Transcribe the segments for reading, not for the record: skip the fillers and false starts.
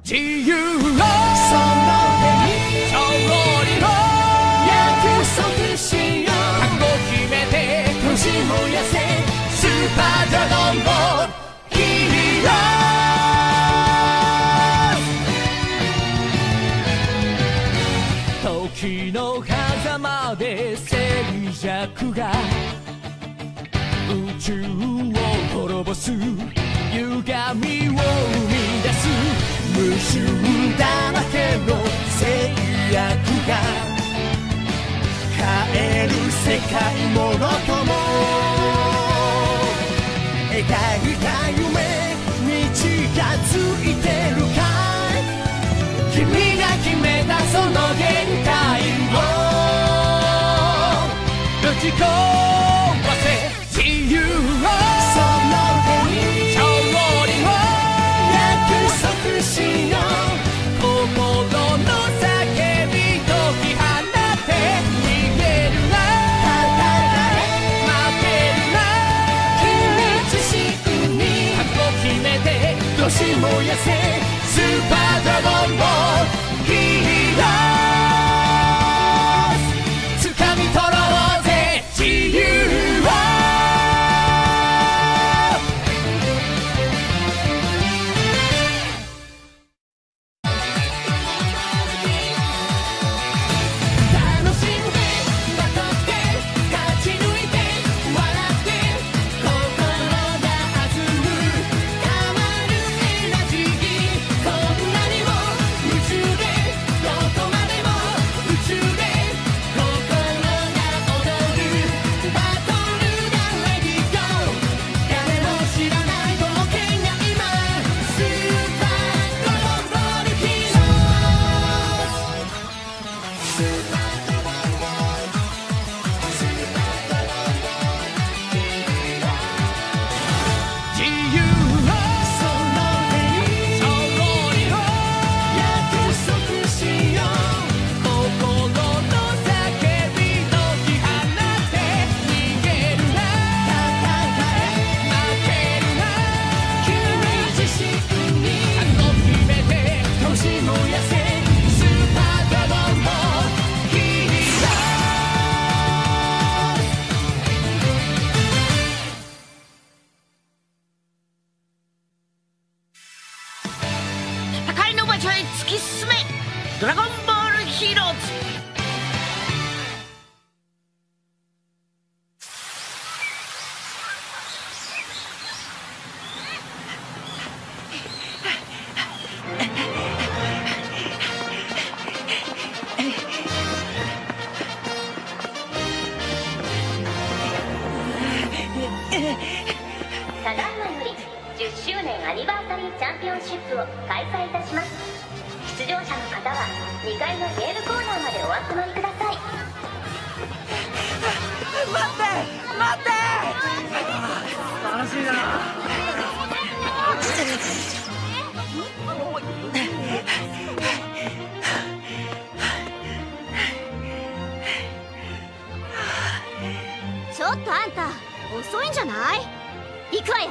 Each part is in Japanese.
自由をその手に勝利を約束しよう。覚悟決めて閉じ燃やせスーパードラゴンボールヒーロー。時の狭間で静寂が宇宙を滅ぼす歪みを生み出す無臭だらけの制約が変える世界ものとも描いた夢に近づいてるかい。君が決めたその限界をぶち壊せ自由をその手に勝利を約束しよう。心の叫び解き放って逃げるな戦え負けるな君自身に覚悟決めて閉じ燃やせスーパードラゴンボールヒーロー。掴み取ろうぜ自由を。 ドラゴンボールヒーローズ。 ただいまより10周年アニバーサリーチャンピオンシップを開催いたします。出場者の方は2階のゲームコーナーまでお集まりください。 待って素晴らしいな。 ちょっとあんた遅いんじゃない？行くわよ。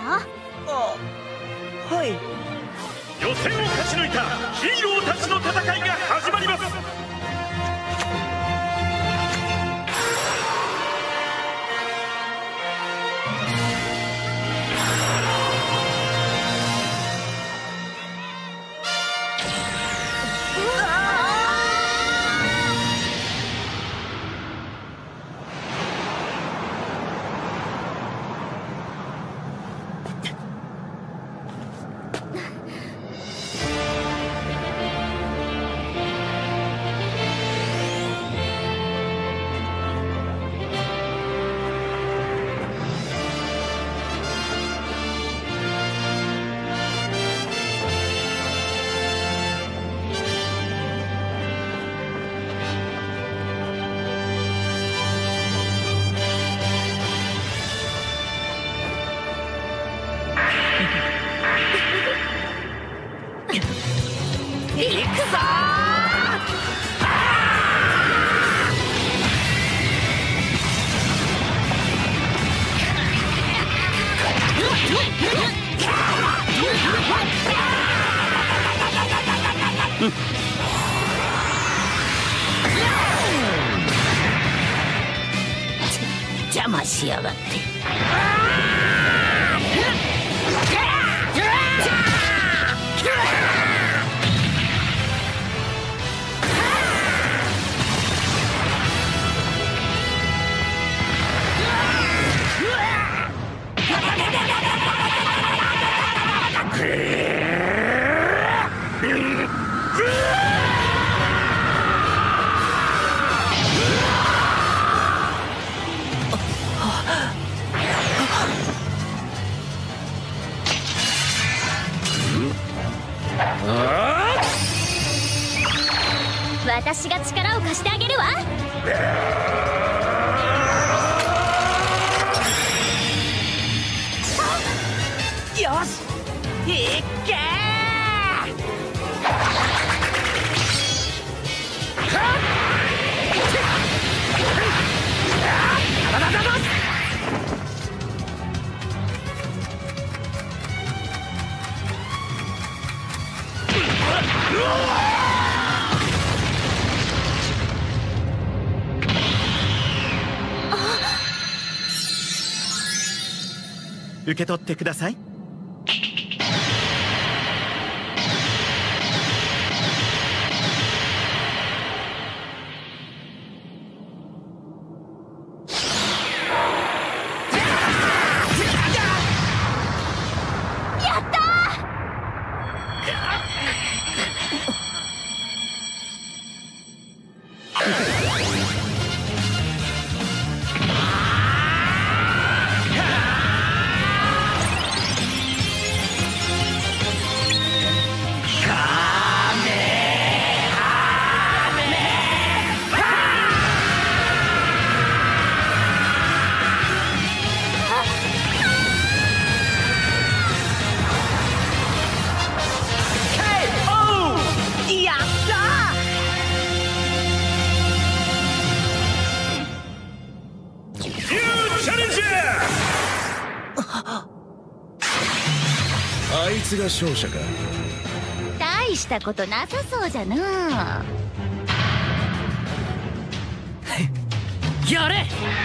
はい。 予選を勝ち抜いたヒーローたちの戦いが始まります。 行くぞー。 邪魔しやがって。私が力を貸してあげるわ。 よし、いっけー。 受け取ってください。 あいつが勝者か。 大したことなさそうじゃな。 やれ。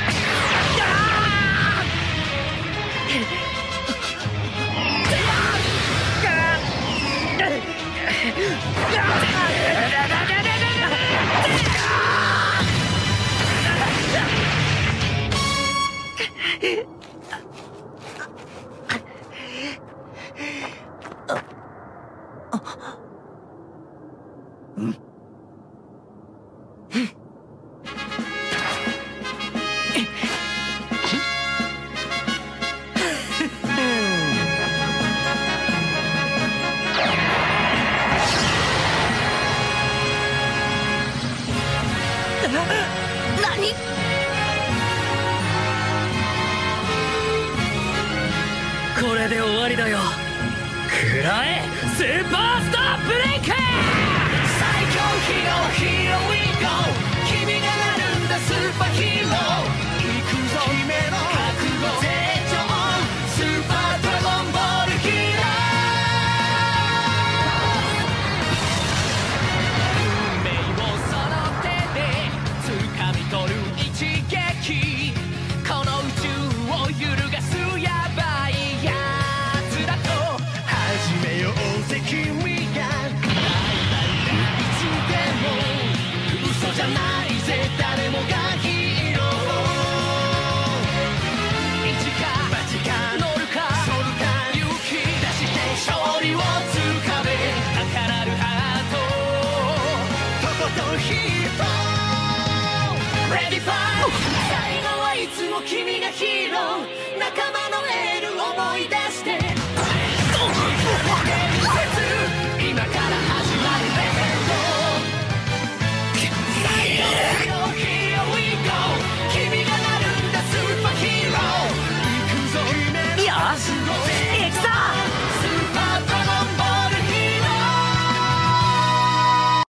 何？ これで終わりだよ。食らえスーパースターブレイク。最強ヒーローヒーローウィーゴー。君がなるんだスーパーヒーロー。行くぞ君の覚悟成長スーパードラゴンボールヒーロー。運命をその手で掴み取る一撃。この宇宙を揺るがすやばいやつだと始めようぜ君が。ライバルがいつでも嘘じゃないぜ誰もがヒーロー。一か八か乗るか反るか勇気出して勝利をつかめ。高鳴るハートとことんヒーロー。Ready for 最後はいつも君がヒーロー。仲間のエール思い出して今から始まるレベル。最強のヒーロー We go。 君がなるんだスーパーヒーロー。行くぞよし行くぞスーパードラゴンボールヒーロー。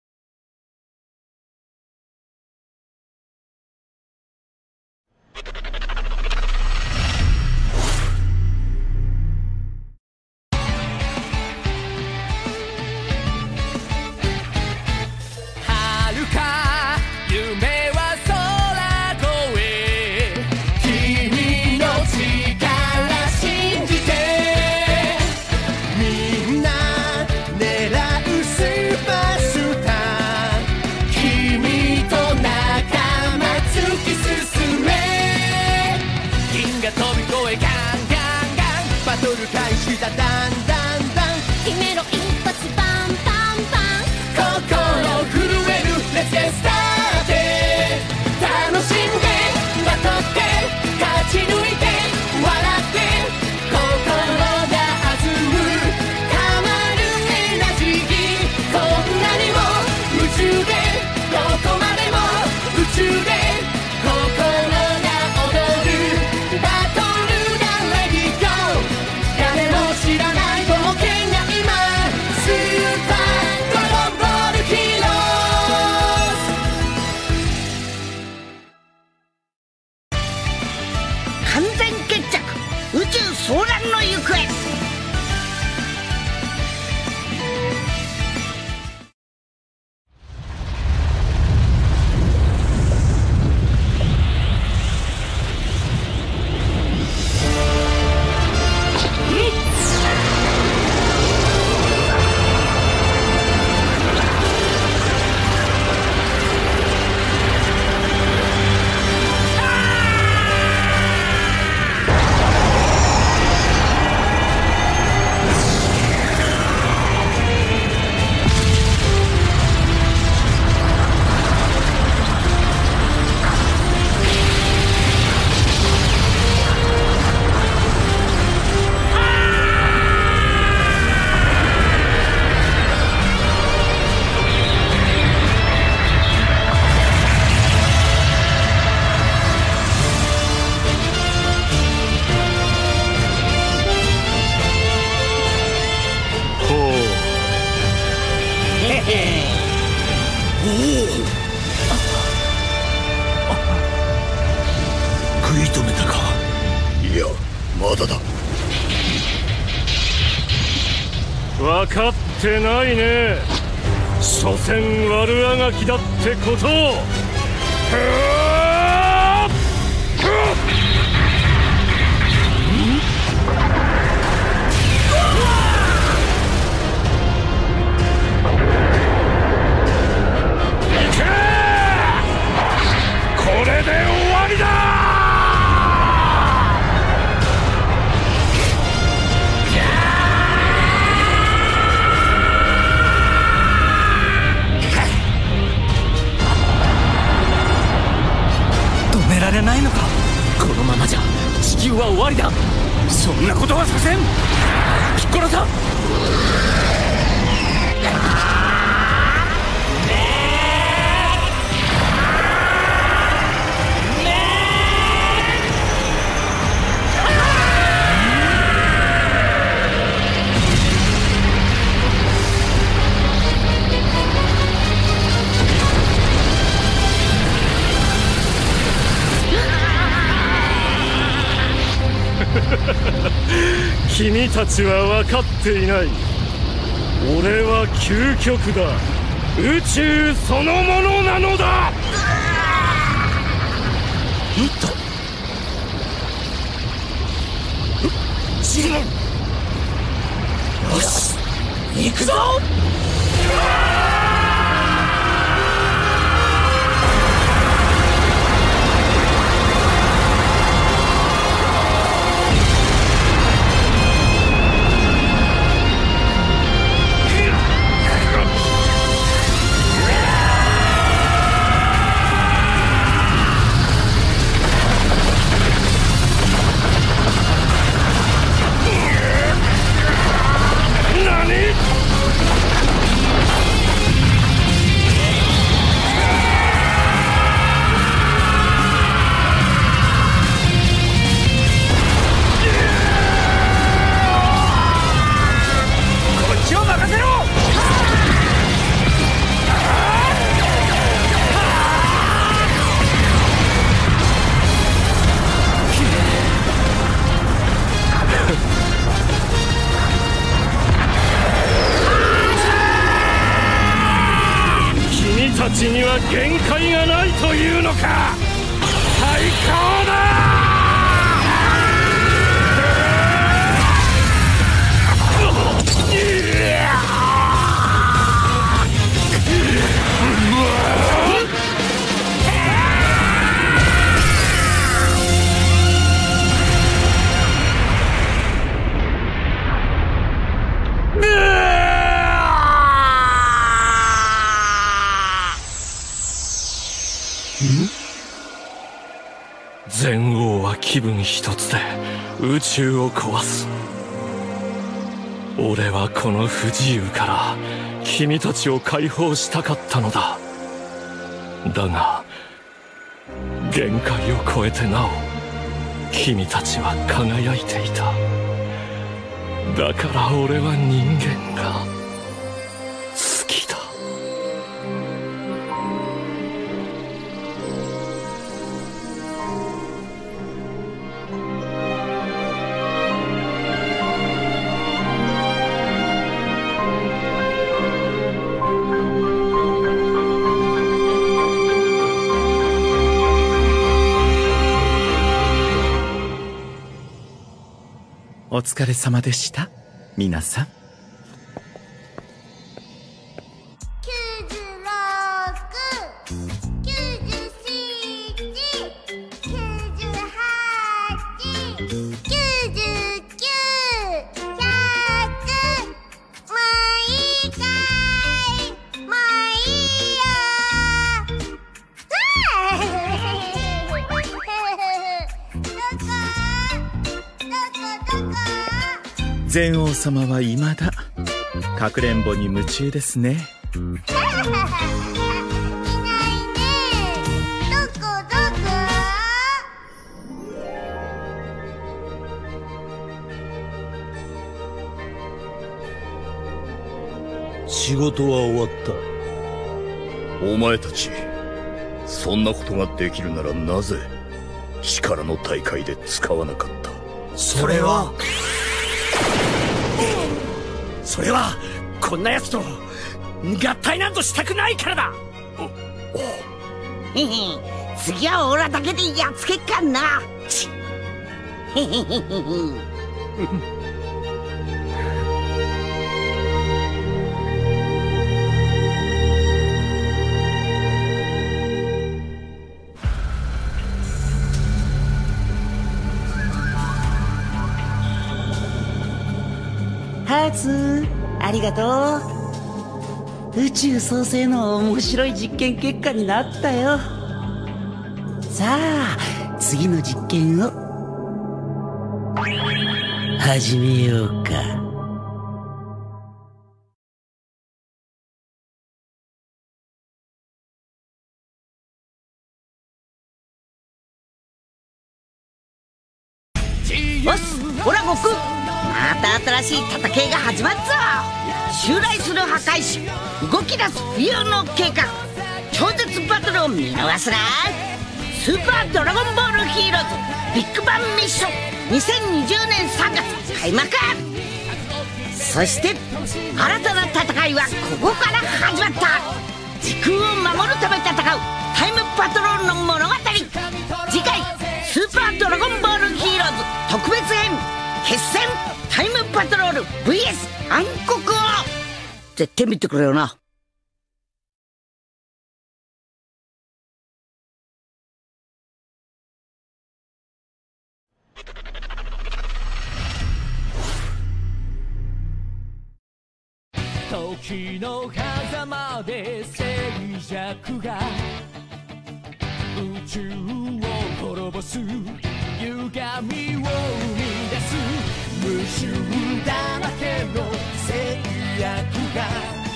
食い止めたか。いやまだだ。 分かってないね。所詮悪あがきだってこと。これで終わりだ。 止められないのか。このままじゃ地球は終わりだ。そんなことはさせん。ピッコロさん。 君たちは分かっていない。俺は究極だ。宇宙そのものなのだ。 よし行くぞ。 たちには限界がないというのか。最高だ。全王は気分一つで宇宙を壊す。俺はこの不自由から君たちを解放したかったのだ。だが限界を超えてなお君たちは輝いていた。だから俺は人間が好きだ。 お疲れ様でした皆さん。禅王様は未だかくれんぼに夢中ですね。 いないね。どこどこ？ 仕事は終わった。お前たちそんなことができるならなぜ力の大会で使わなかった？ それはこんな奴と合体なんとしたくないからだ。 へへ、次はオラだけでやっつけっかんな。へへへへへ。ハーツ、ありがとう。宇宙創生の面白い実験結果になったよ。さあ、次の実験を始めようか。よし、ほら悟空、また新しい戦いが始まったぞ。襲来する破壊士、動き出す冬の計画、超絶バトルを見逃すな。スーパードラゴンボールヒーローズビッグバンミッション2020年3月開幕。そして新たな戦いはここから始まった。時空を守るため戦うタイムパトロールの物語。次回スーパードラゴンボールヒーローズ特別編決戦タイムパトロール VS 暗黒王。絶対見てくれよな。 時の狭間で静寂が宇宙を滅ぼす歪みを生み出す。無臭だらけの制約が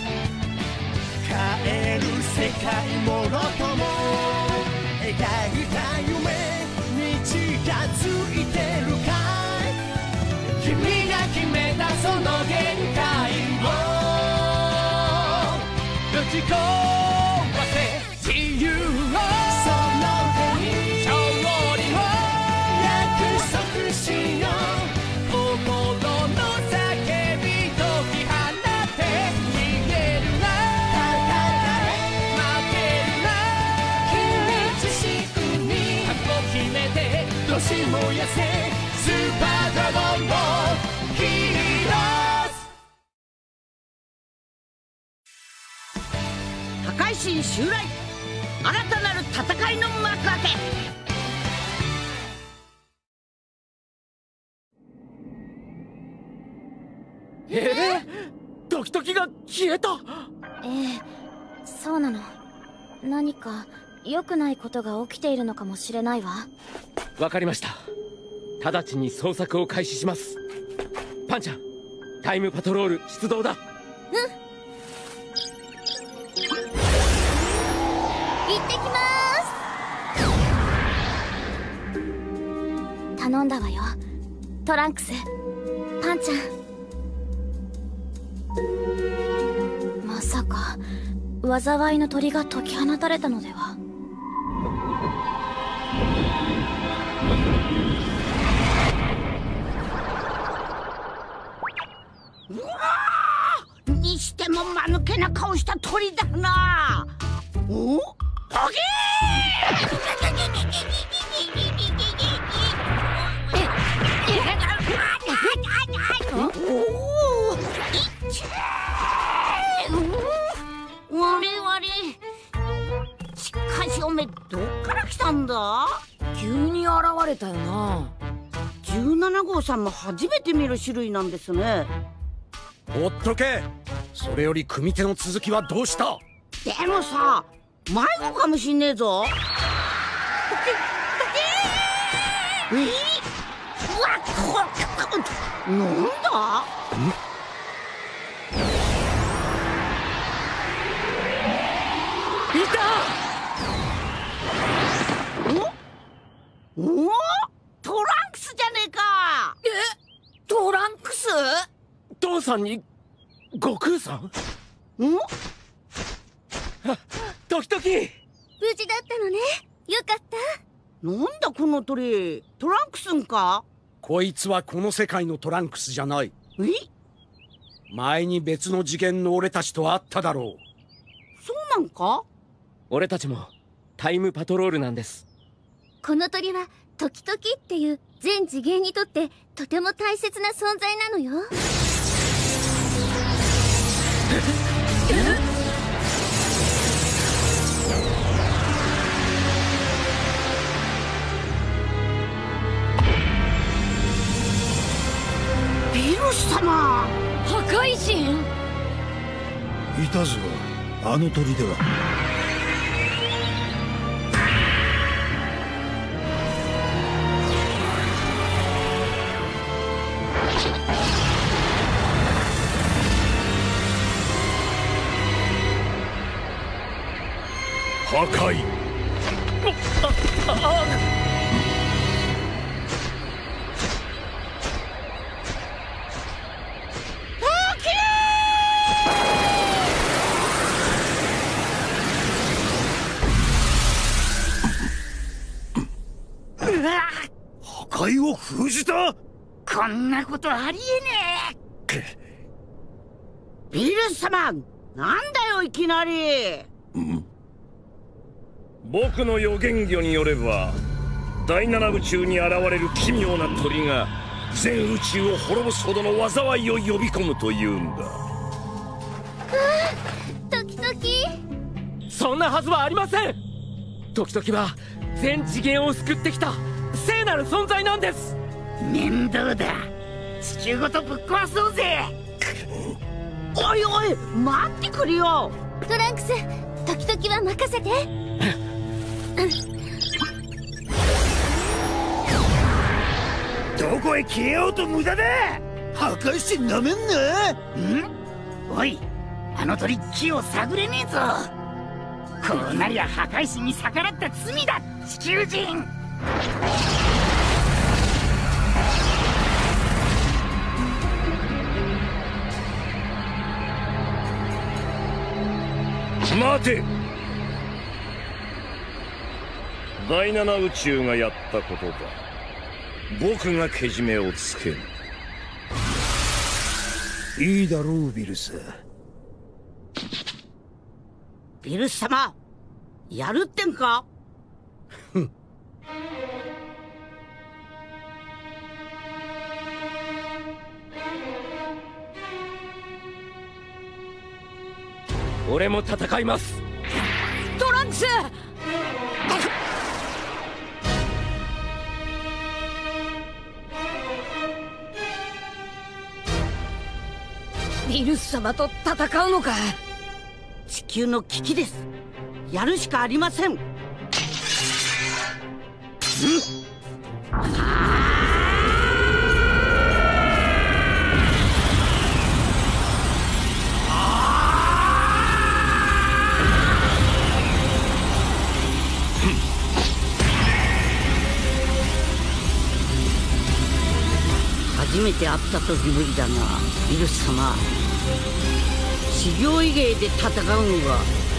変える世界もろとも描いた夢に近づいてるかい。君が決めたその限界をぶち壊せ自由を、その手に勝利を約束しよう。心の叫び解き放って逃げるな、負けるな。君自身に覚悟決めてどし燃やせスーパードラゴンのヒーローズ。 破壊神襲来、新たなる戦いの幕開け。ドキドキが消えた。 そうなの。何か良くないことが起きているのかもしれないわ。 わかりました。直ちに捜索を開始します。パンちゃん、タイムパトロール出動だ。 行ってきまーす。頼んだわよ、トランクス、パンちゃん。まさか災いの鳥が解き放たれたのでは。 うわーにしても間抜けな顔した鳥だな。おっトゲしかしおめえどっから来たんだ？ 急に現れたよな。 17号さんも初めて見る種類なんですね。 ほっとけ。それより組手の続きはどうした？ でもさ、迷子かもしんねえぞ。うわっ、なんだ？ いた！ おトランクスじゃねえか。 トランクス？ 父さんに悟空さん？ 時々。 無事だったのね。よかった。 なんだこの鳥、トランクスンか？ こいつはこの世界のトランクスじゃない。前に別の次元の俺たちと会っただろう。 そうなんか？ 俺たちもタイムパトロールなんです。 この鳥は時々っていう全次元にとってとても大切な存在なのよ。 ビルス様！ 破壊神！ いたぞ、あの鳥では。 破壊。 破壊を封じた？ こんなことありえねえ。ビルス様、なんだよいきなり。 僕の予言魚によれば、第七宇宙に現れる奇妙な鳥が全宇宙を滅ぼすほどの災いを呼び込むというんだ。 時々。 そんなはずはありません。時々は全次元を救ってきた聖なる存在なんです。 面倒だ。地球ごとぶっ壊そうぜ。おいおい、待ってくれよ。 トランクス、時々は任せて。 どこへ消えようと無駄だ。破壊神なめんな。 おい、あの鳥木を探れねえぞ。こうなりゃ破壊神に逆らった罪だ、地球人。 待て。第七宇宙がやったことだ。僕がけじめをつける。 いいだろう、ビルス。 ビルス様、やるってんか？ 俺も戦います。 トランクス！ビルス様と戦うのか？ 地球の危機です。やるしかありません。初めて会った時ぶりだな、ビルス様。修行以外で戦うのが。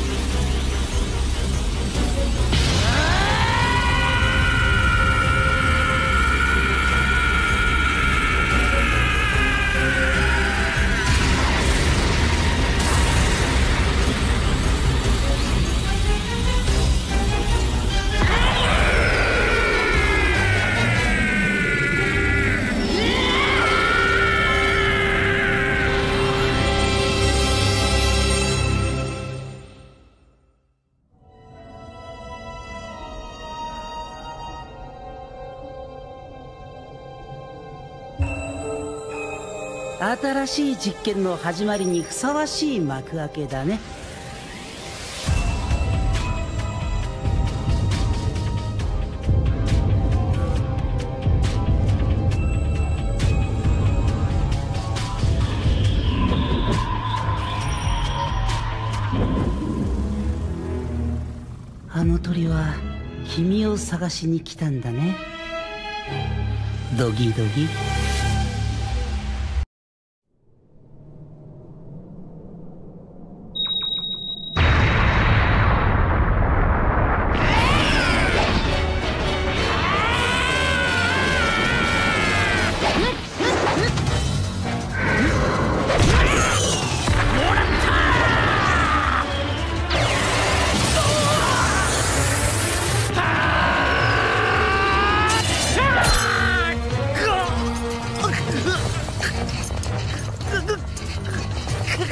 新しい実験の始まりにふさわしい幕開けだね。あの鳥は君を探しに来たんだね。ドギドギ。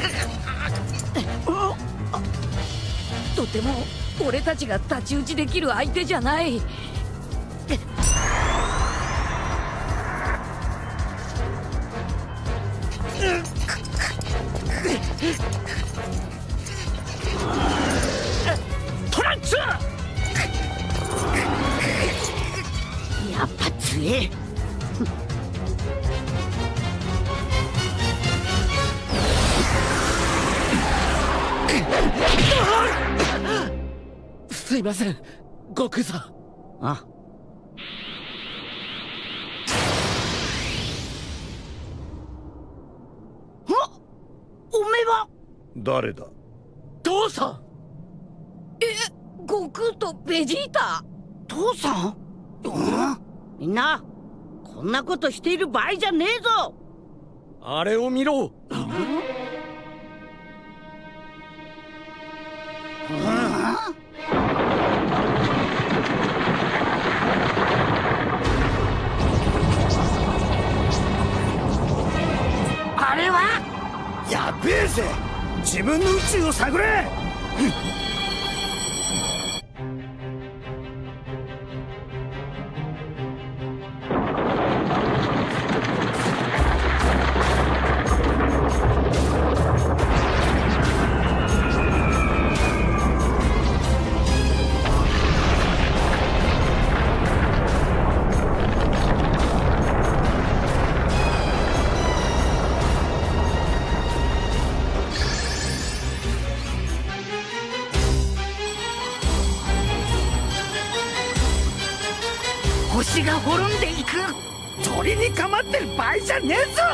とても俺たちが太刀打ちできる相手じゃない。 トランクス！ やっぱ強え。 すいません、悟空さん。 あ、おめえは誰だ？ 父さん。 悟空とベジータ。 父さん？みんなこんなことしている場合じゃねえぞ。 あれを見ろ。 あれはやべえぜ。自分の宇宙を探れ。星が滅んでいく。鳥に構ってる場合じゃねえぞ。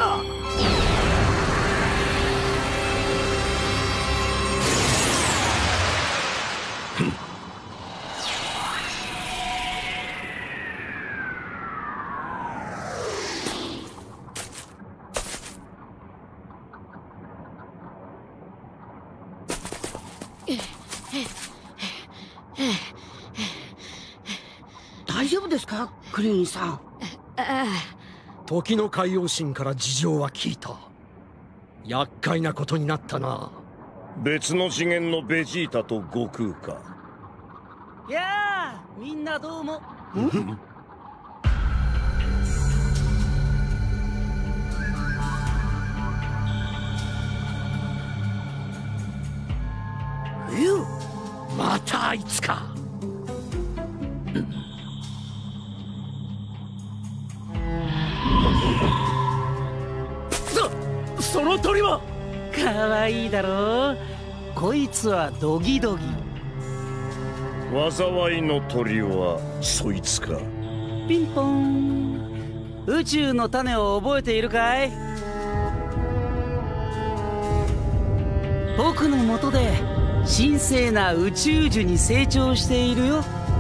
大丈夫ですか、クリーンさん。 時の海王神から事情は聞いた。厄介なことになったな。 別の次元のベジータと悟空か。 やあ、みんなどうも。 冬、またあいつか。 その鳥は。 かわいいだろう。こいつはドギドギ。 災いの鳥はそいつか。 ピンポン。宇宙の種を覚えているかい？僕のもとで神聖な宇宙樹に成長しているよ。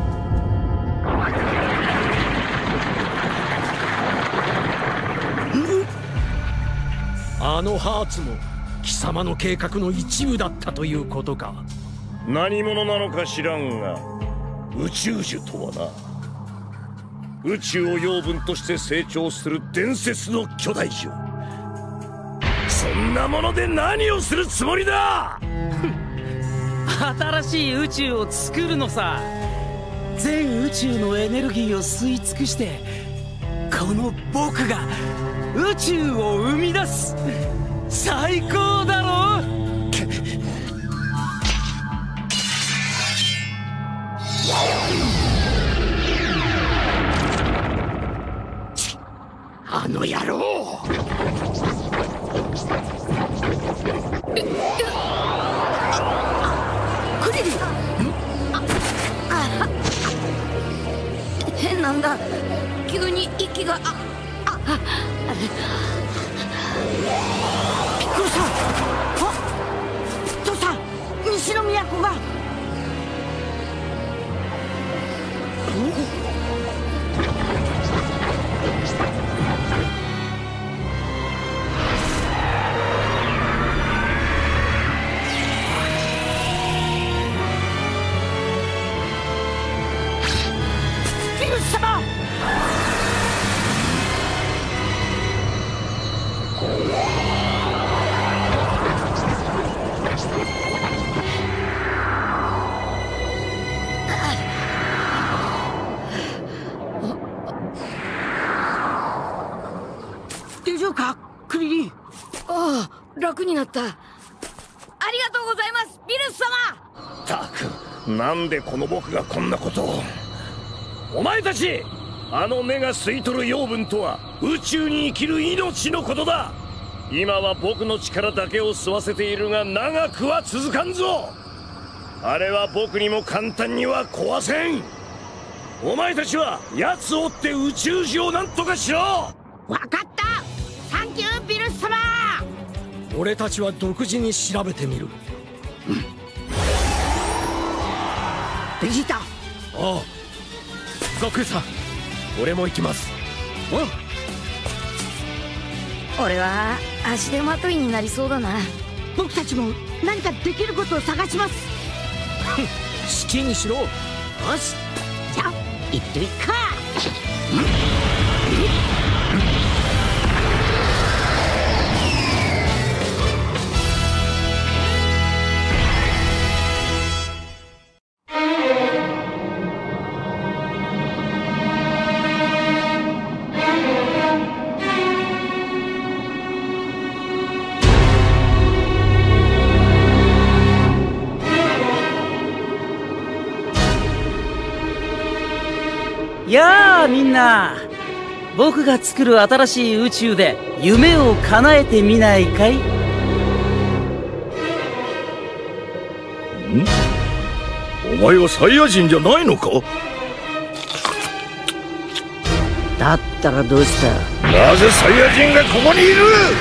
あのハーツも貴様の計画の一部だったということか。 何者なのか知らんが、宇宙樹とはな、宇宙を養分として成長する伝説の巨大樹。そんなもので何をするつもりだ。 新しい宇宙を作るのさ。全宇宙のエネルギーを吸い尽くして、この僕が宇宙を生み出す。最高だろ。 あの野郎。 クリリン。変なんだ。急に息が。 びっくりした。あ、父さん、西の都が。ビル様。 楽になった。ありがとうございます、ビルス様。 ったく、なんでこの僕がこんなことを。お前たち、あの目が吸い取る養分とは宇宙に生きる命のことだ。今は僕の力だけを吸わせているが、長くは続かんぞ。あれは僕にも簡単には壊せん。お前たちは奴を追って宇宙人をなんとかしろ。 わかった。サンキュービルス様。 俺たちは独自に調べてみる。 ベジータ。 ああ、悟空さん、俺も行きます。 俺は足手まといになりそうだな。 僕たちも何かできることを探します。 好きにしろ。よし、じゃあ行ってみっか。 やあみんな、僕が作る新しい宇宙で夢を叶えてみないかい？ お前はサイヤ人じゃないのか？ だったらどうした？ なぜサイヤ人がここにいる？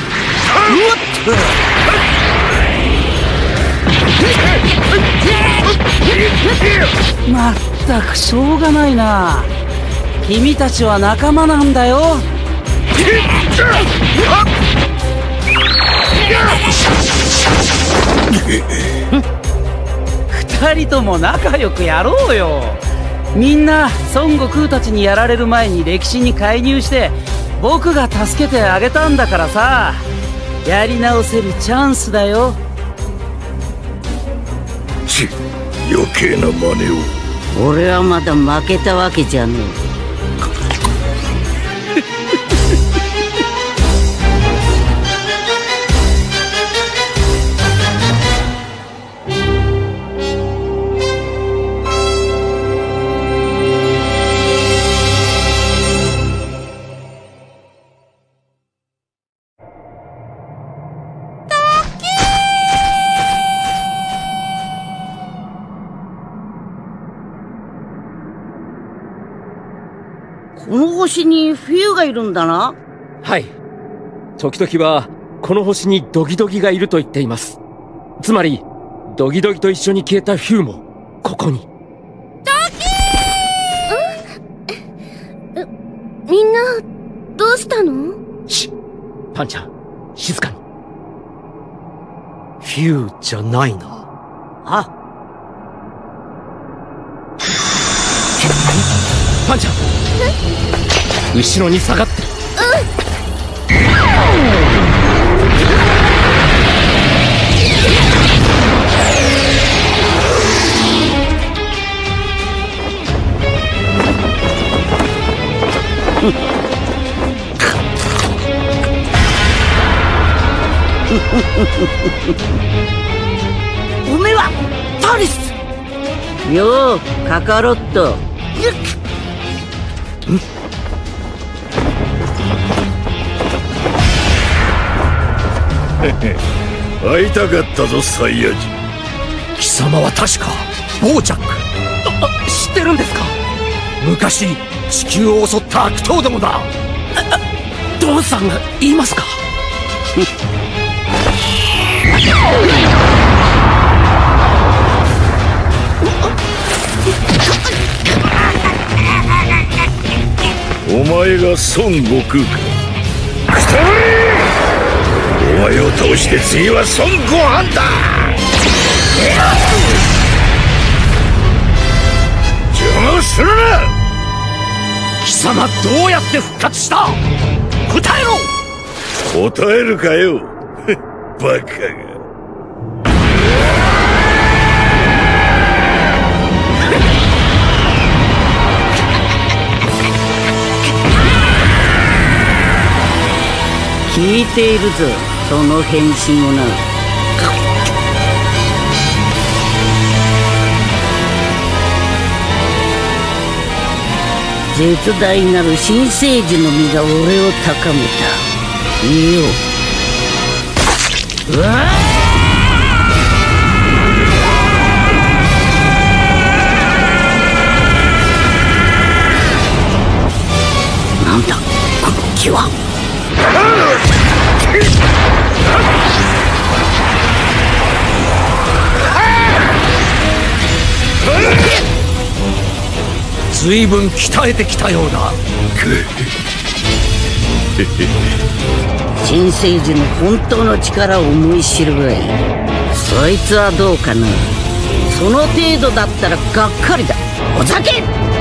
まったくしょうがないな。君たちは仲間なんだよ。二人とも仲良くやろうよ。みんな孫悟空たちにやられる前に歴史に介入して僕が助けてあげたんだからさ、やり直せるチャンスだよ。 余計な真似を。俺はまだ負けたわけじゃねえ。この星にフィーがいるんだな。 はい。時々はこの星にドギドギがいると言っています。つまりドギドギと一緒に消えたフィーもここに。ドキー！みんなどうしたの？ パンちゃん、静かに。フィーじゃないな。 あ、 パンちゃん、後ろに下がって。 おめえはタリス。ようカカロット。 会いたかったぞサイヤ人。 貴様は確かボージャック。知ってるんですか？昔地球を襲った悪党どもだ。ドンさんが言いますか？ お前が孫悟空か。くたれ！お前を倒して次は孫悟飯だ。邪魔をするな。 貴様どうやって復活した？答えろ。 答えるかよバカが。 聞いているぞ。 その変身をな。絶大なる新生児の実が俺を高めた。いよ。うわあ！なんだこの気は。 随分鍛えてきたようだ。 新生児の本当の力を思い知るがいい。そいつはどうかな。その程度だったらがっかりだ。おざけ。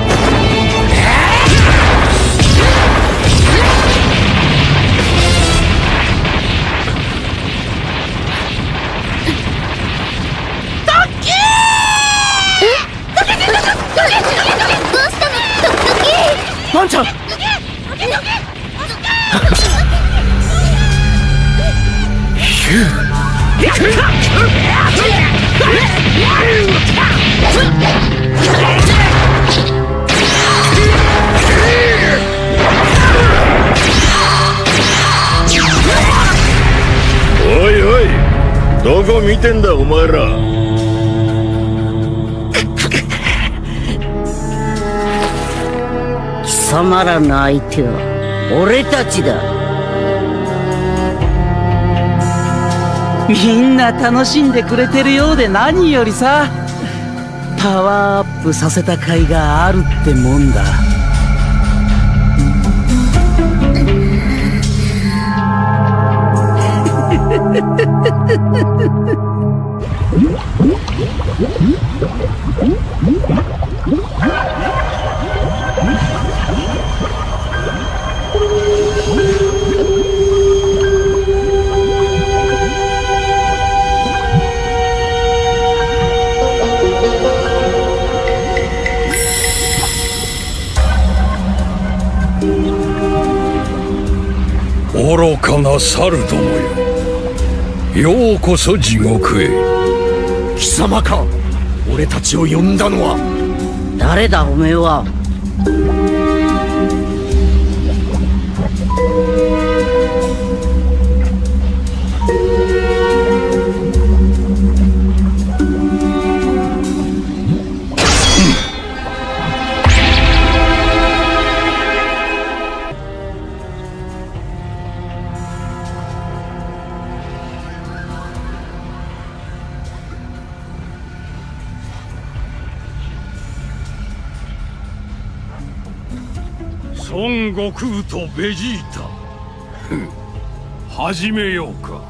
ワンちゃん。 おいおい、どこ見てんだお前ら。 貴様らの相手は俺たちだ。 みんな楽しんでくれてるようで何よりさ、パワーアップさせた甲斐があるってもんだ。 愚かな猿どもよ、ようこそ地獄へ。 貴様か。俺たちを呼んだのは。 誰だおめえは。 孫悟空とベジータ、始めようか。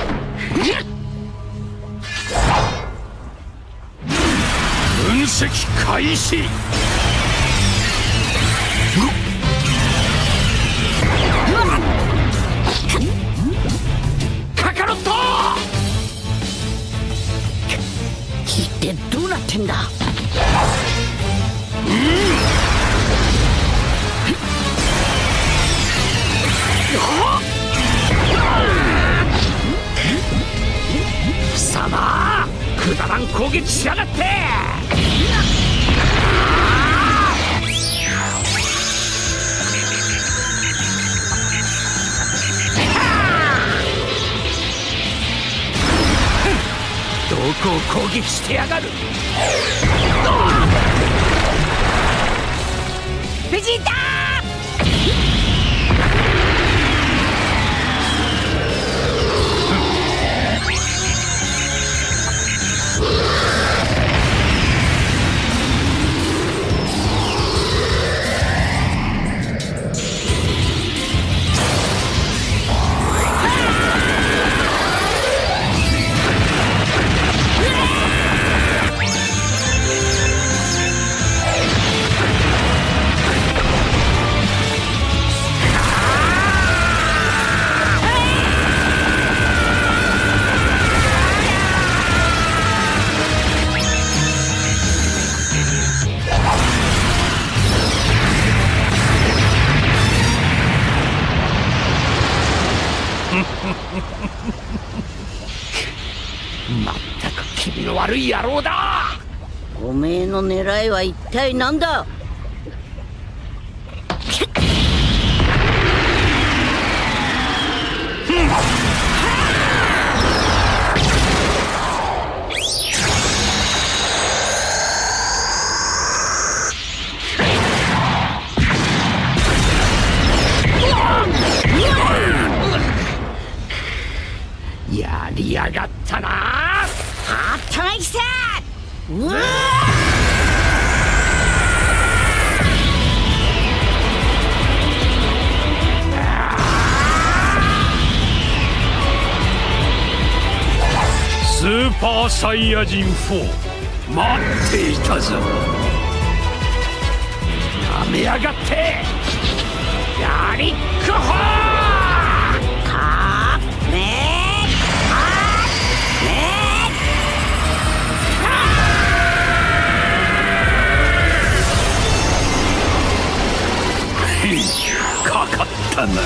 分析開始。 カカロット。聞いてどうなってんだ。 貴様、くだらん攻撃しやがって。どこを攻撃してやがる。ベジータ気味の悪い野郎だ。 おめえの狙いは一体何だ？ やりやがったな。 あったまきさ。うわスーパーサイヤ人4待っていたぞ。 やめやがって。やりっこほーかーねかかったな。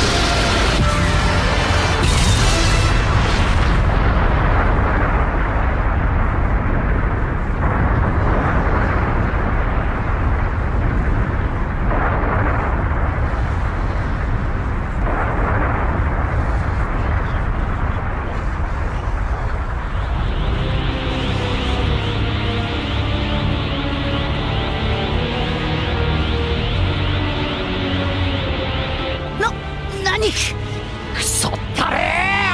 クソったれ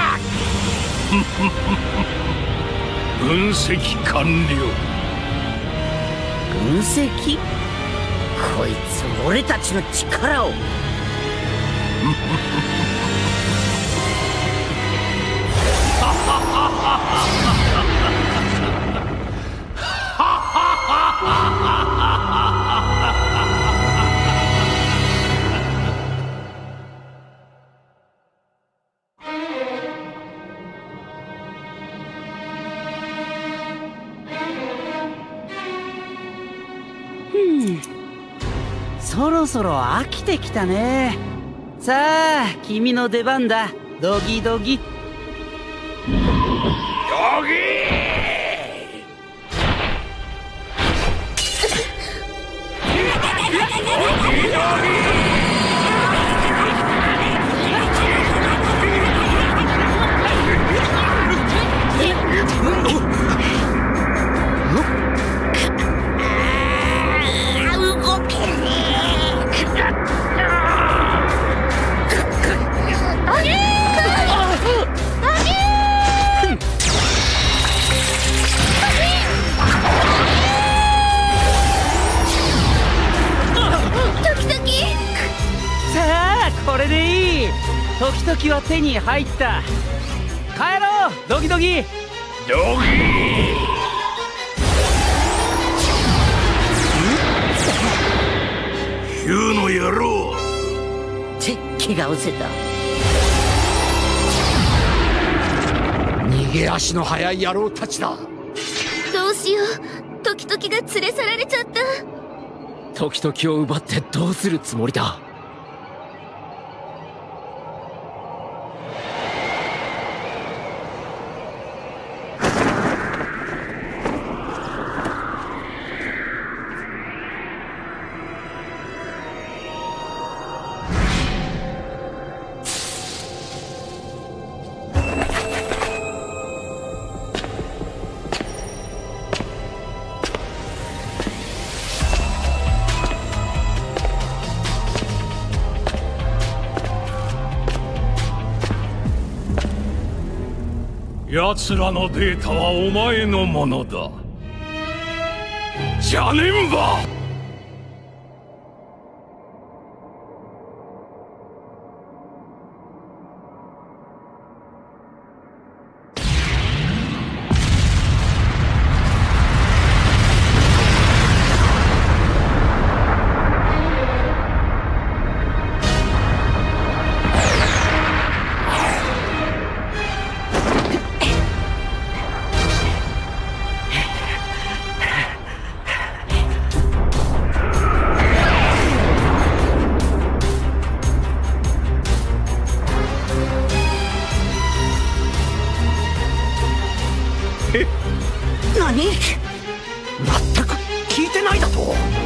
ー分析完了。 分析？こいつ俺たちの力をそろそろ飽きてきたね。さあ君の出番だ。ドギドギ。 ドギこれでいい。時々は手に入った。帰ろうドギドギ。 ドギヒューの野郎って気が失せた。 逃げ足の速い野郎たちだ。 どうしよう、時々が連れ去られちゃった。 時々を奪ってどうするつもりだ。 奴らのデータはお前のものだ。じゃねんば。 何？全く聞いてないだと？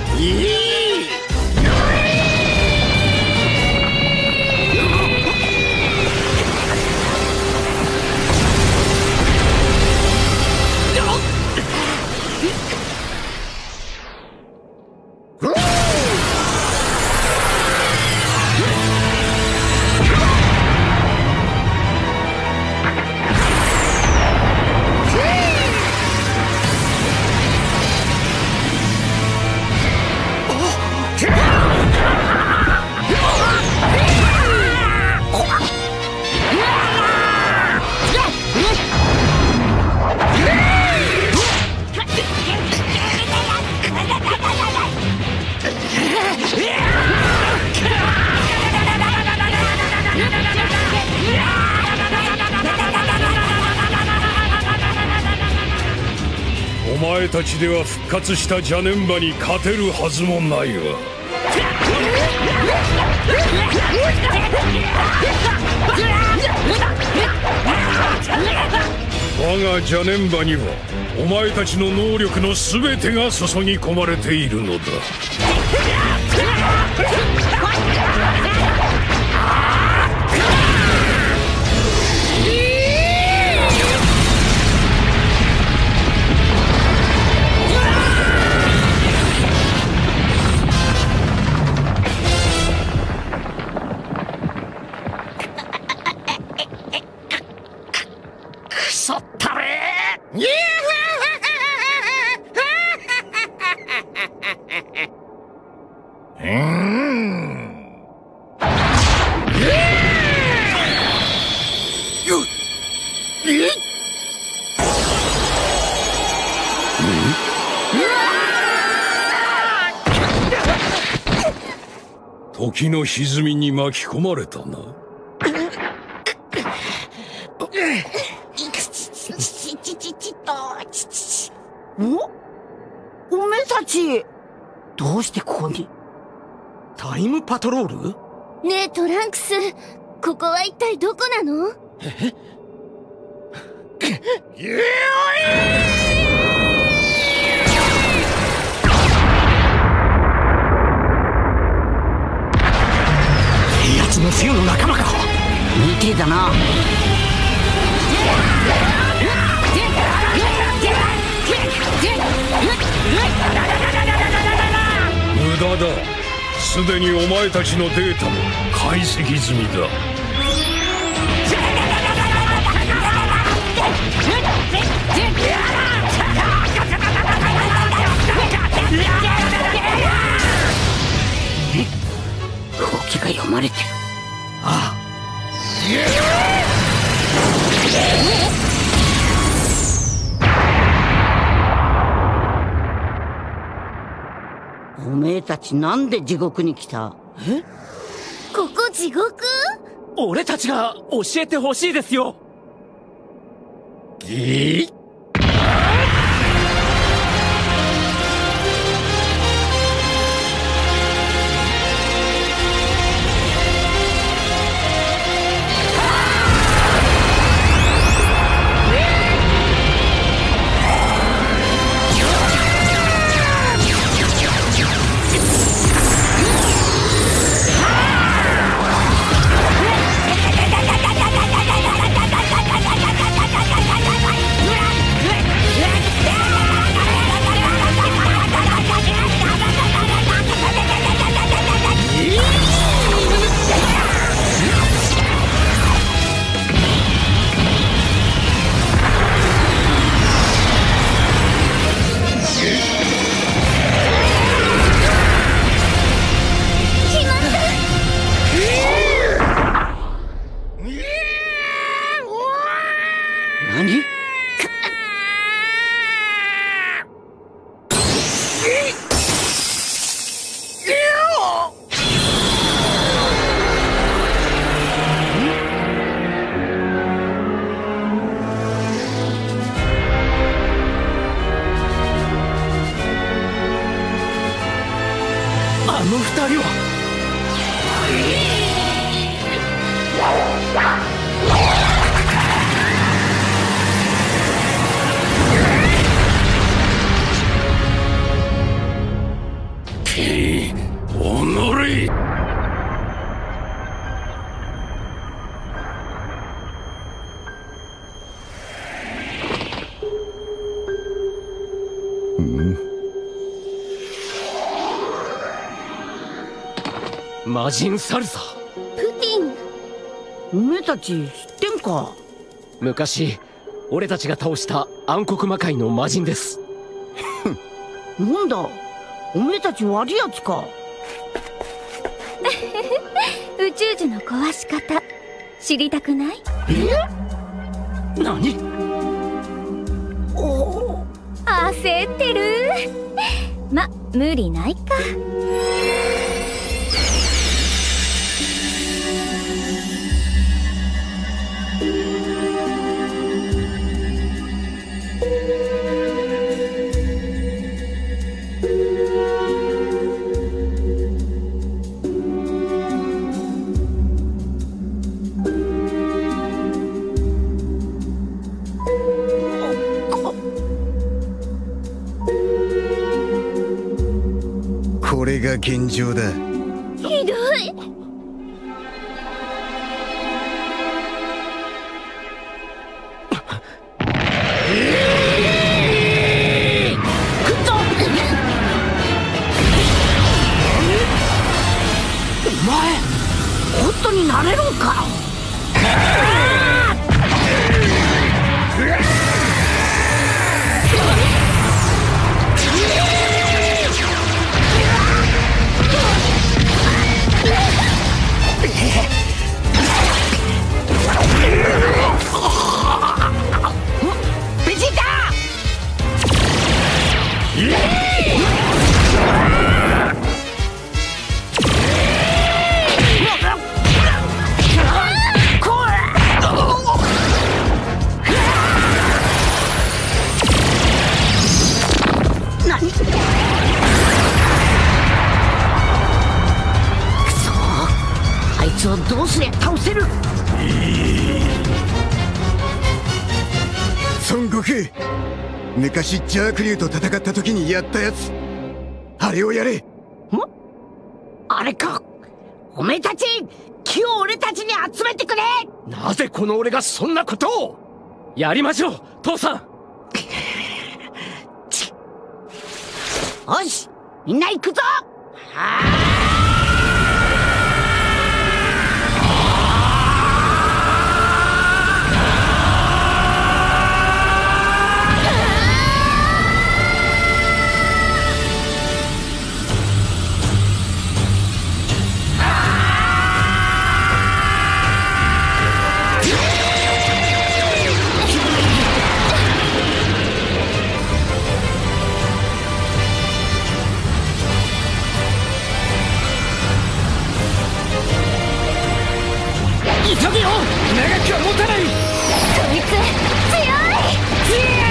お前たちでは復活した邪念場に勝てるはずもないわ。我が邪念場にはお前たちの能力の全てが注ぎ込まれているのだ。時の歪みに巻き込まれたな。 おめえたちどうしてここに？タイムパトロール？ ねえトランクス、ここは一体どこなの？ やつのフィオの仲間か？みてえだな。 無駄だ。すでにお前たちのデータも解析済みだ。 動きが読まれてる。ああ。おめえたちなんで地獄に来た？ え？ ここ地獄？ 俺たちが教えてほしいですよ。あの二人は。 魔人サルサ。 プティン。 おめえたち知ってんか？ 昔俺たちが倒した暗黒魔界の魔人です。 なんだ、おめえたち悪いやつか。 宇宙樹の壊し方知りたくない？ 何？ 焦ってる。ま、無理ないか。 これが現状だ。 ひどい。 お前ホットになれるんか？ベジータ！あいつをどうすりゃ倒せる？ 孫悟空、昔ジャークリュウと戦った時にやったやつ、あれをやれ。 あれか。おめえたち木を俺たちに集めてくれ。 なぜこの俺がそんなことを？やりましょう父さん。 よし、みんな行くぞ。急げよ、長くは持たない。 こいつ強い。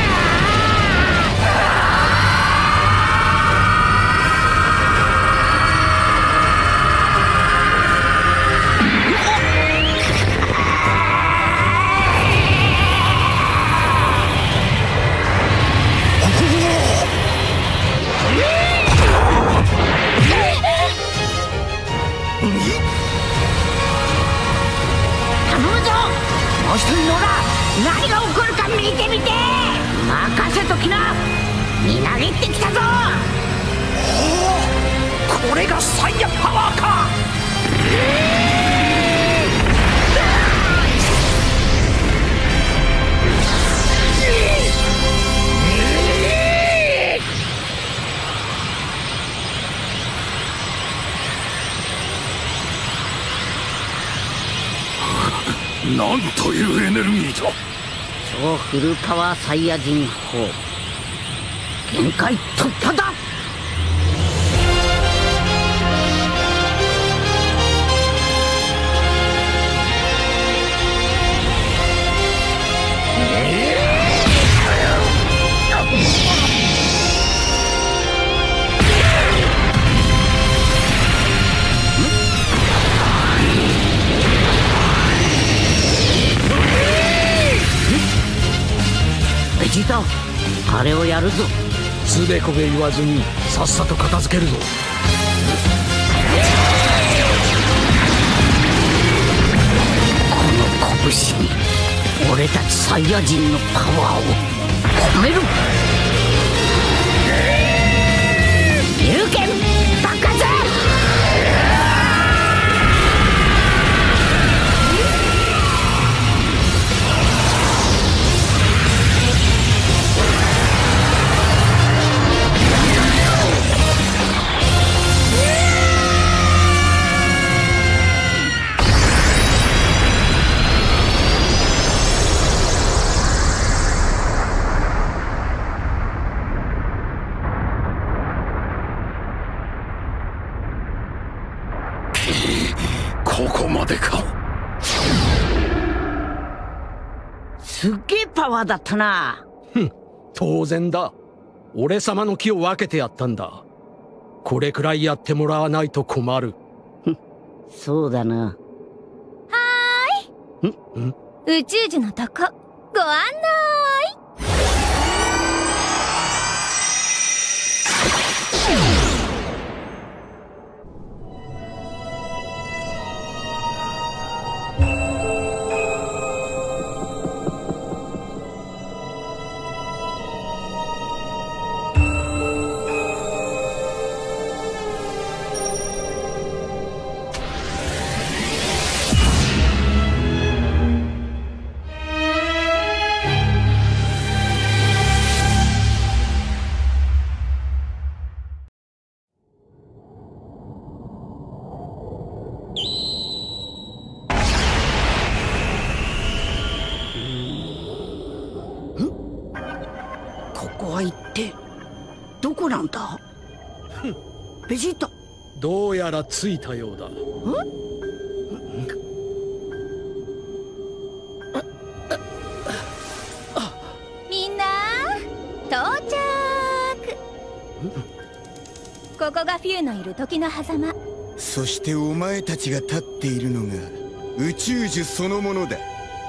もう一人のオラ、何が起こるか見てみて。任せときな。みなぎってきたぞ。 これがサイヤパワーか。 なんというエネルギーだ。 超フルパワーサイヤ人砲、限界突破だ。ベジータ、あれをやるぞ。 つべこべ言わずにさっさと片付けるぞ。 この拳に俺たちサイヤ人のパワーを込める。龍拳爆発！ ここまでか。 すっげえパワーだったな。 当然だ。俺様の気を分けてやったんだ。これくらいやってもらわないと困る。 そうだな。 宇宙樹のとこご案内。 ここは一体どこなんだ？ベジータ。 どうやら着いたようだ。 みんな到着。ここがフィューのいる時の狭間。 そしてお前たちが立っているのが宇宙樹そのものだ。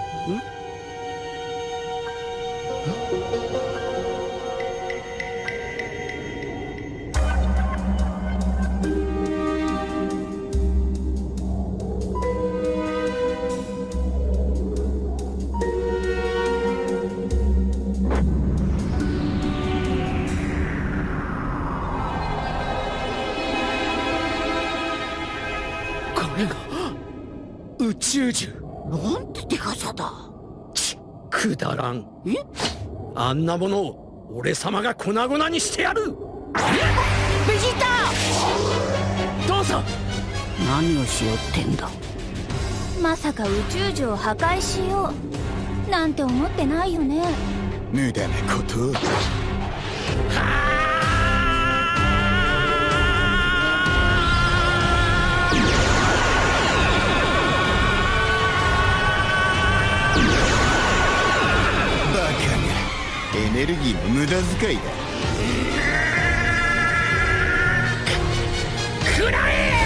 これが宇宙樹。 なんてでかさだ。 くだらん。あんなものを俺様が粉々にしてやる。 ベジータ。 父さん、 何をしようってんだ。 まさか宇宙樹を破壊しようなんて思ってないよね。 無駄なこと。エネルギーの無駄遣いだ。 くらえ！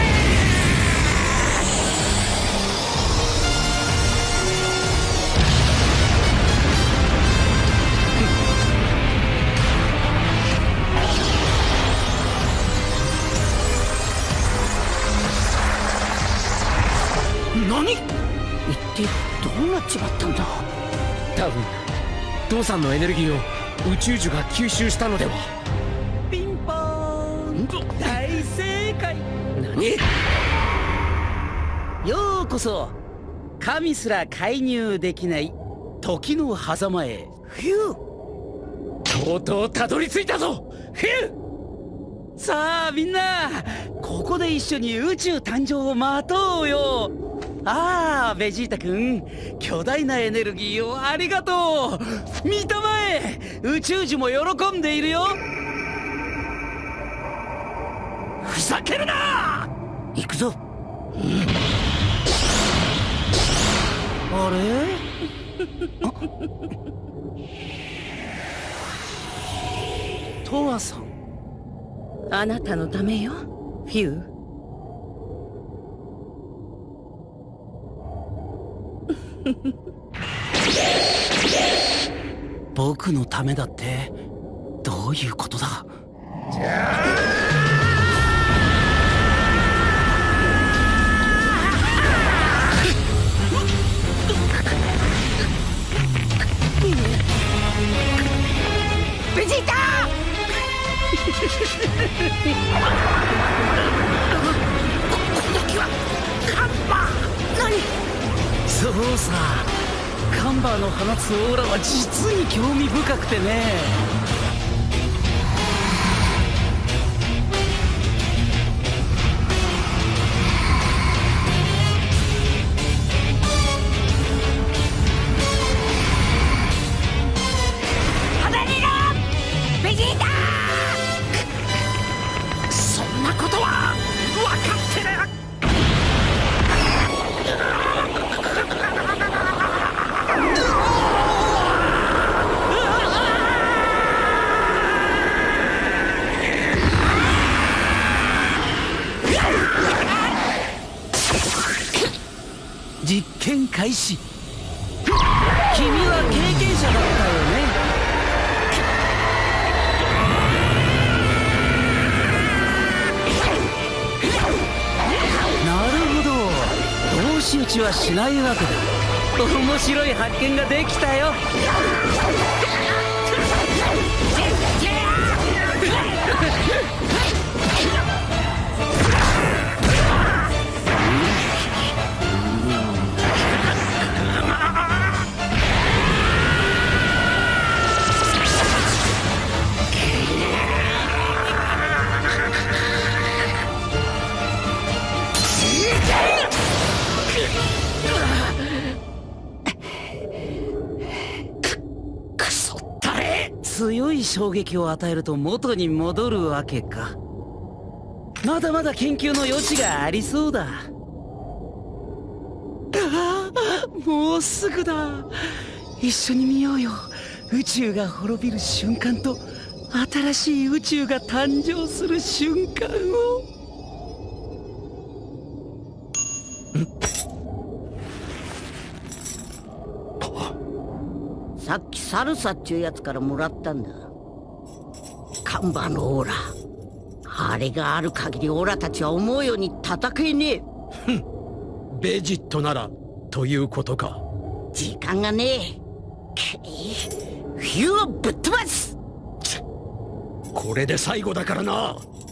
何？ 一体どうなっちまったんだ。 多分父さんのエネルギーを宇宙樹が吸収したのでは。 ピンポーン、大正解。 何？ ようこそ神すら介入できない時の狭間へ。 フュー。とうとうたどり着いたぞ。フュー。さあみんな、ここで一緒に宇宙誕生を待とうよ。ああ、ベジータ君、巨大なエネルギーをありがとう。見たまえ、宇宙樹も喜んでいるよ。 ふざけるな。 行くぞ。 あれ？トワさん、 あなたのためよ、フュー。 僕のためだってどういうことだ？ ベジータ！この木はカンバー。何？ そうさ、カンバーの放つオーラは実に興味深くてね。 離れろ！ベジータ！そんなことは分かってる！ 開始。君は経験者だったよね。なるほど、同士討ちはしないわけだ。面白い発見ができたよ。強い衝撃を与えると元に戻るわけか。まだまだ研究の余地がありそうだ。もうすぐだ。一緒に見ようよ。宇宙が滅びる瞬間と新しい宇宙が誕生する瞬間を。 さっきサルサっちゅうやつからもらったんだ。カンバーのオーラ。あれがある限りオラたちは思うように戦えねえ。 ベジットならということか。 時間がねえ。フィューをぶっ飛ばす。 これで最後だからな。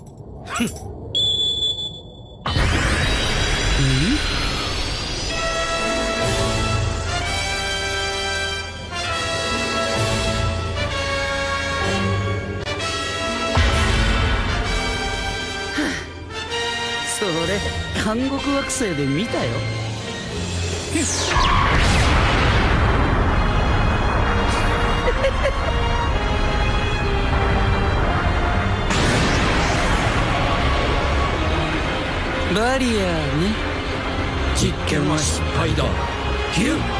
それ監獄惑星で見たよ。バリアね。 実験は失敗だ。ヒュー。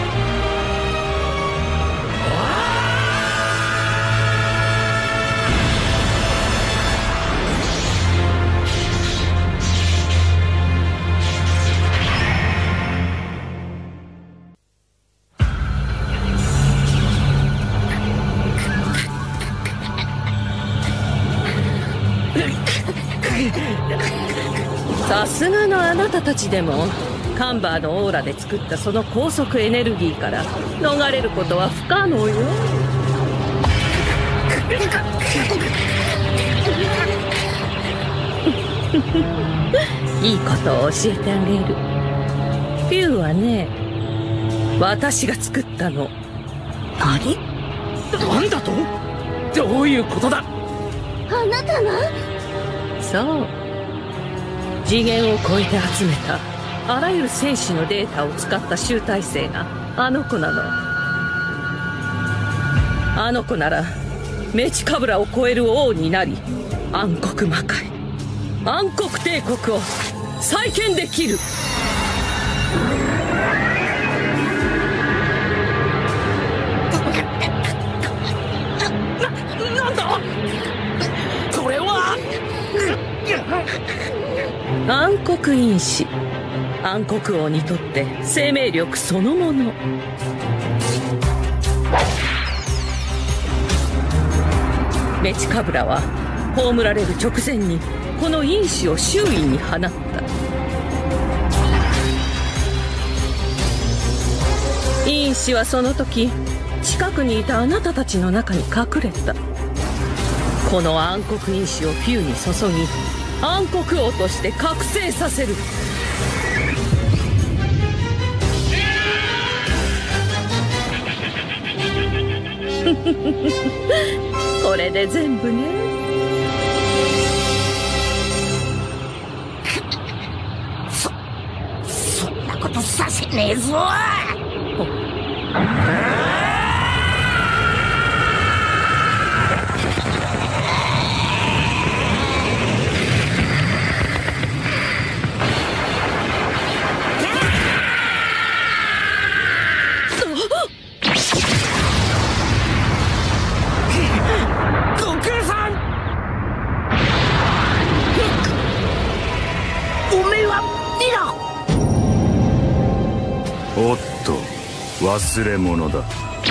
さすがのあなたたちでもカンバーのオーラで作ったその高速エネルギーから逃れることは不可能よ。いいことを教えてあげる。フィューはね、私が作ったの。 何？なんだと？どういうことだ？ あなたが？ そう、次元を超えて集めたあらゆる戦士のデータを使った集大成があの子なの。あの子ならメチカブラを超える王になり、暗黒魔界、暗黒帝国を再建できる。 なんだこれは。 暗黒因子、暗黒王にとって生命力そのもの。メチカブラは葬られる直前にこの因子を周囲に放った。因子はその時近くにいたあなたたちの中に隠れた。この暗黒因子をフィューに注ぎ、暗黒王として覚醒させる。これで全部ね。 そんなことさせねえぞ。 忘れ物だ。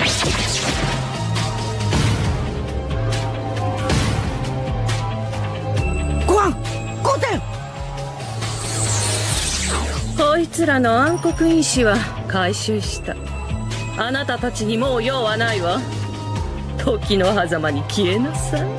こいつらの暗黒因子は回収した。あなたたちにもう用はないわ。時の狭間に消えなさい。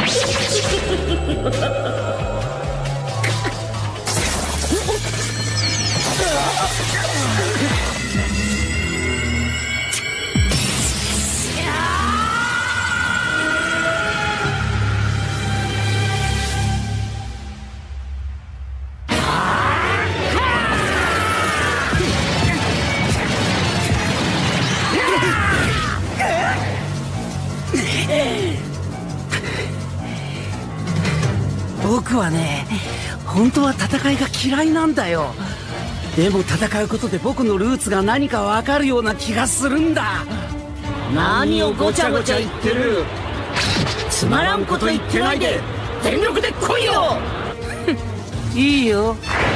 僕はね、本当は戦いが嫌いなんだよ。でも戦うことで僕のルーツが何か分かるような気がするんだ。 何をごちゃごちゃ言ってる。つまらんこと言ってないで全力で来いよ。 いいよ。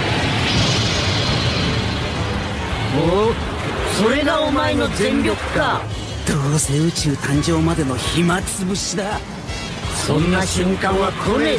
お、それがお前の全力か。 どうせ宇宙誕生までの暇つぶしだ。 そんな瞬間は来ねえぞ。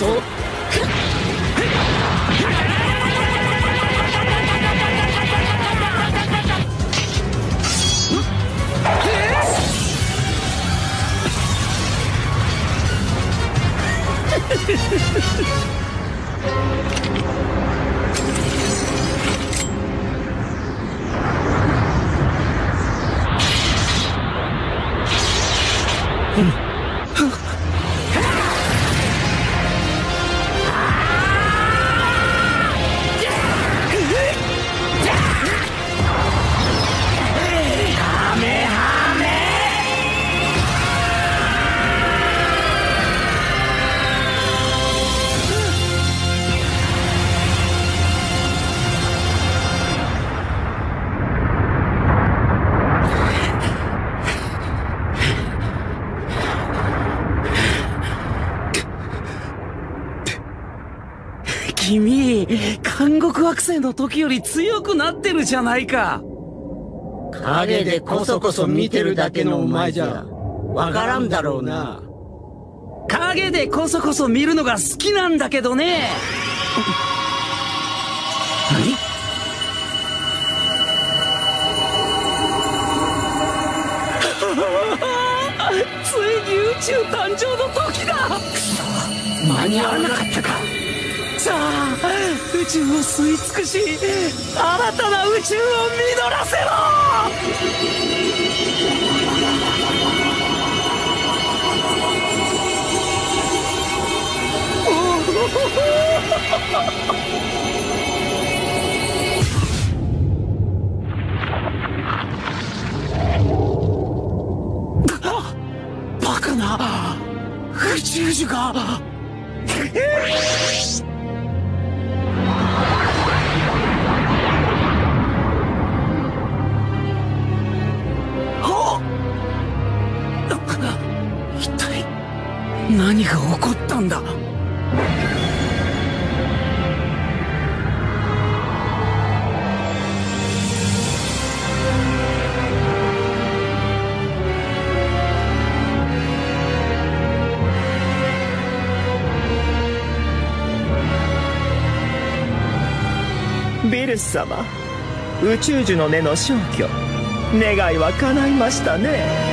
君、監獄惑星の時より強くなってるじゃないか。 影でこそこそ見てるだけのお前じゃわからんだろうな。 影でこそこそ見るのが好きなんだけどね。何？ついに宇宙誕生の時だ。くそ、 間に合わなかったか。 さあ、宇宙を吸い尽くし、新たな宇宙を実らせろ。バカな宇宙樹が。一体何が起こったんだ。 ビルス様、宇宙樹の根の消去、願いは叶いましたね。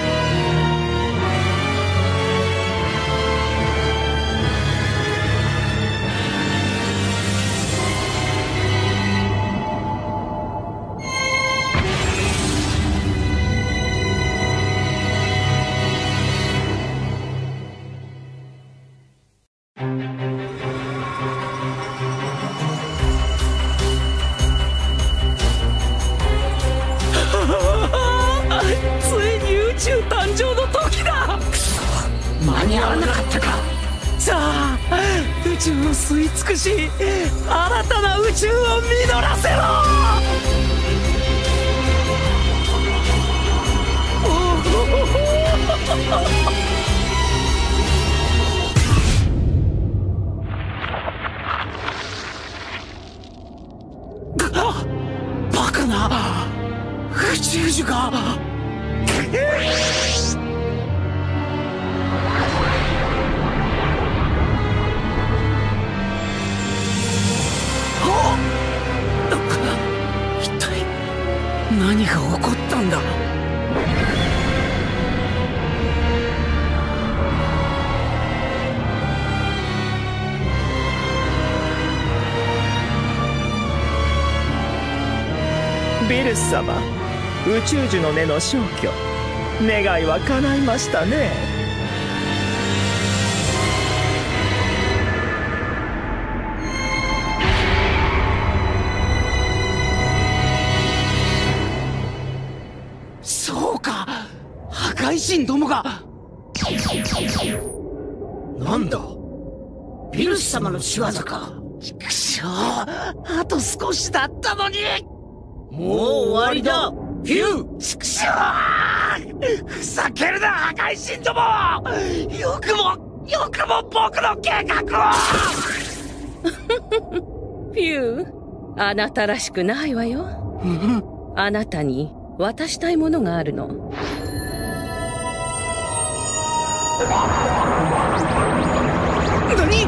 間に合わなかったか。 さあ、宇宙を吸い尽くし、新たな宇宙を実らせろ。バカな宇宙樹が。 ビルス様、宇宙樹の根の消去、願いは叶いましたね。 そうか、破壊神どもが。 なんだ、ビルス様の仕業か。 くしょう、あと少しだったのに。 もう終わりだ、ヒュー。 ちくしょう、ふざけるな破壊神ども。よくも僕の計画を。 フュー、あなたらしくないわよ。あなたに渡したいものがあるの。 何？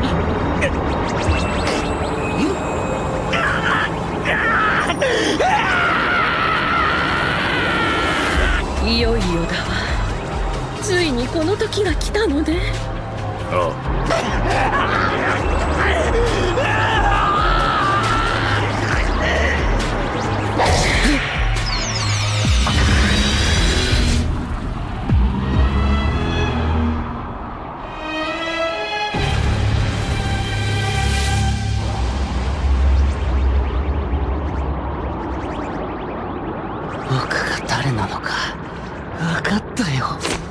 いよいよだわ。ついにこの時が来たのね。 僕が誰なのか分かったよ。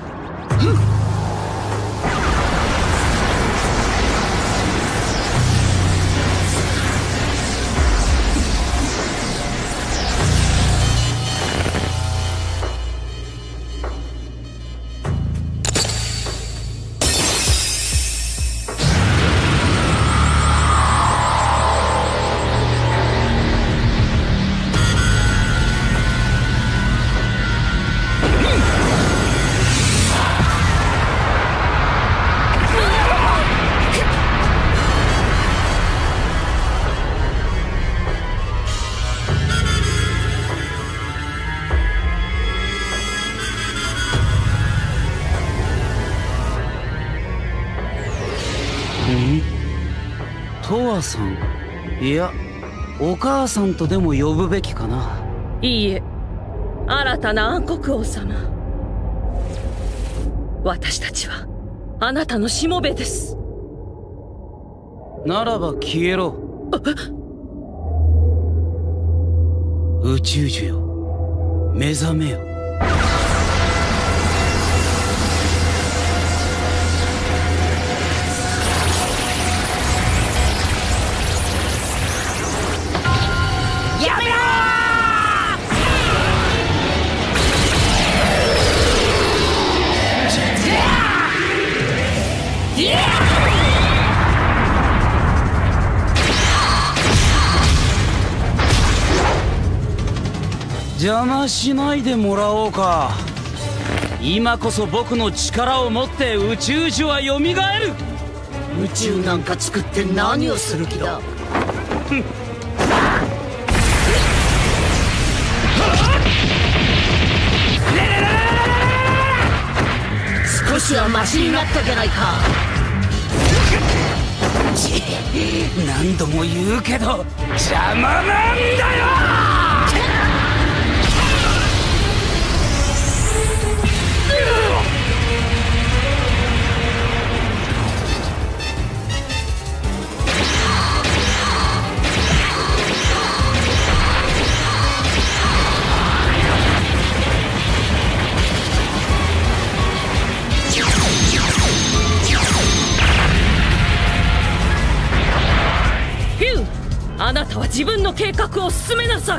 トワさん、いやお母さんとでも呼ぶべきかな。 いいえ、新たな暗黒王様。私たちはあなたのしもべです。 ならば消えろ。宇宙樹よ、目覚めよ。 やめろ邪魔しないでもらおうか。今こそ僕の力を持って宇宙樹は蘇る。 宇宙なんか作って何をする気だ。少しはマシになったじゃないか。 何度も言うけど邪魔なんだよ。 あなたは自分の計画を進めなさい。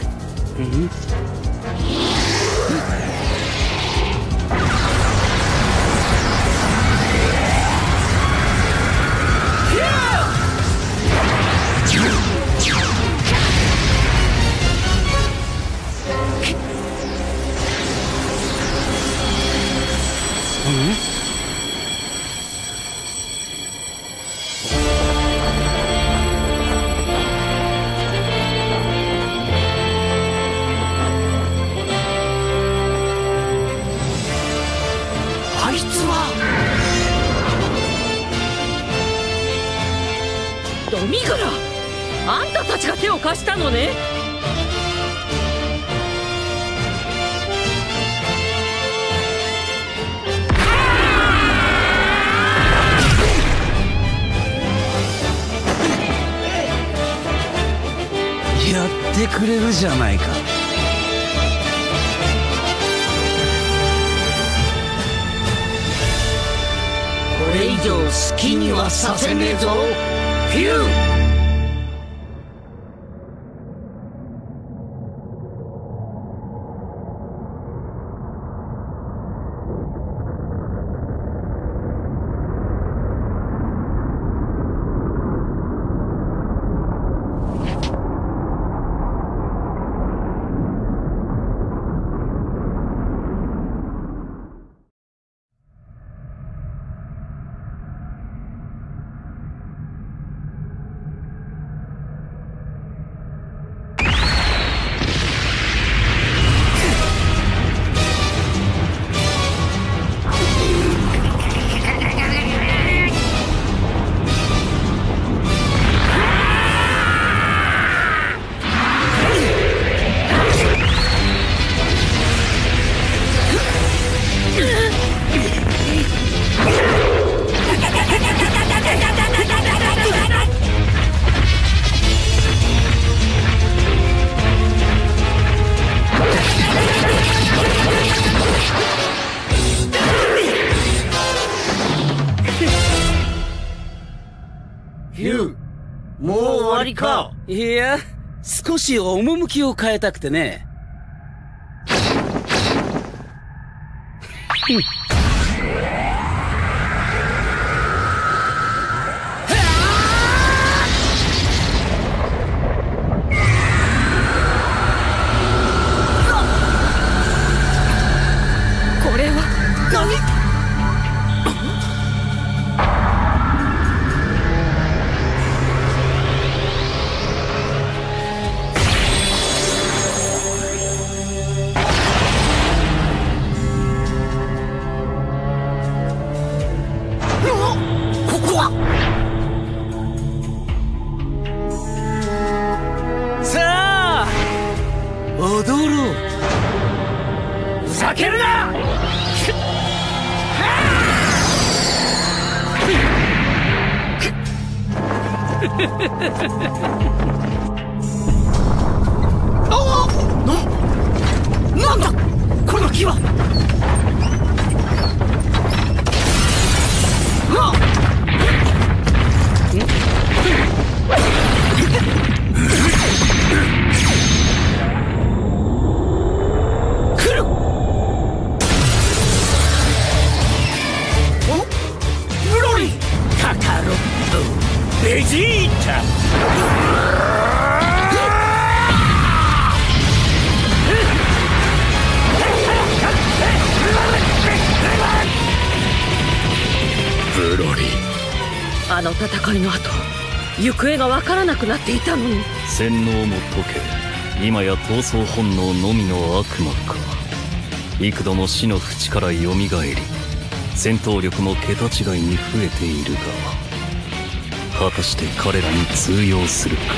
あいつはドミグラ、あんたたちが手を貸したのね。 ってくれるじゃないか。 これ以上好きにはさせねえぞフュー。 もう終わりか。いや、少し趣を変えたくてね。 これは何？ 踊ろう。 ふざけるな！ なんだこの木は！ ベジータ！ ブロリー、あの戦いの後行方がわからなくなっていたのに。 洗脳も解け、今や闘争本能のみの悪魔か。幾度も死の淵からよみがえり、戦闘力も桁違いに増えているが、果たして彼らに通用するか。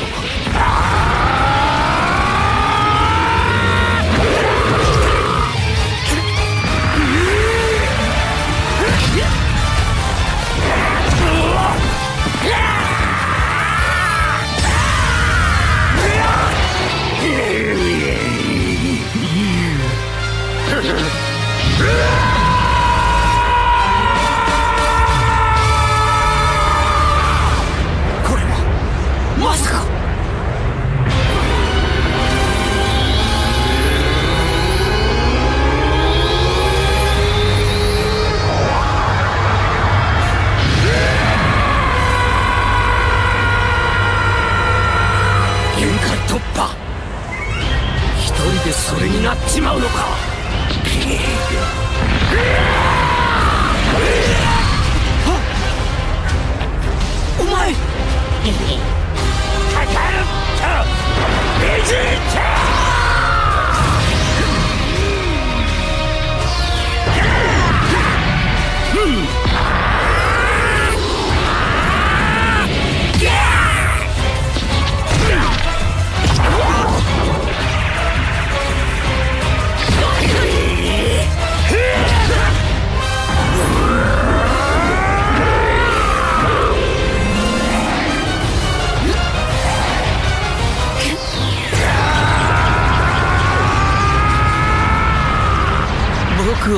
まさか限界突破。一人でそれになっちまうのか。 お前カカロットベジータ！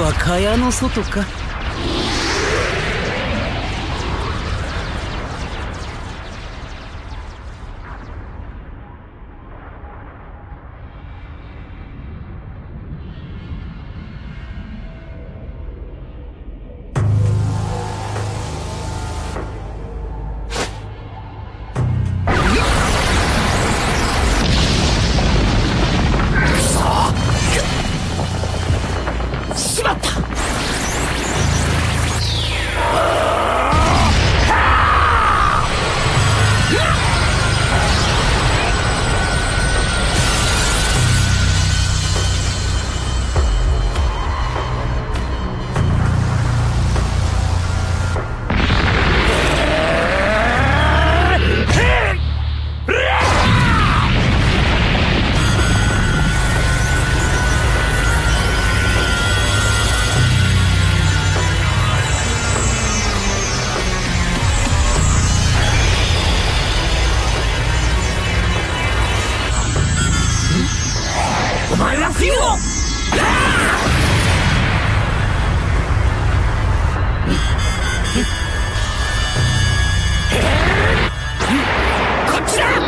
は蚊帳の外か。 しまった。お前はフィオ！こっちだ！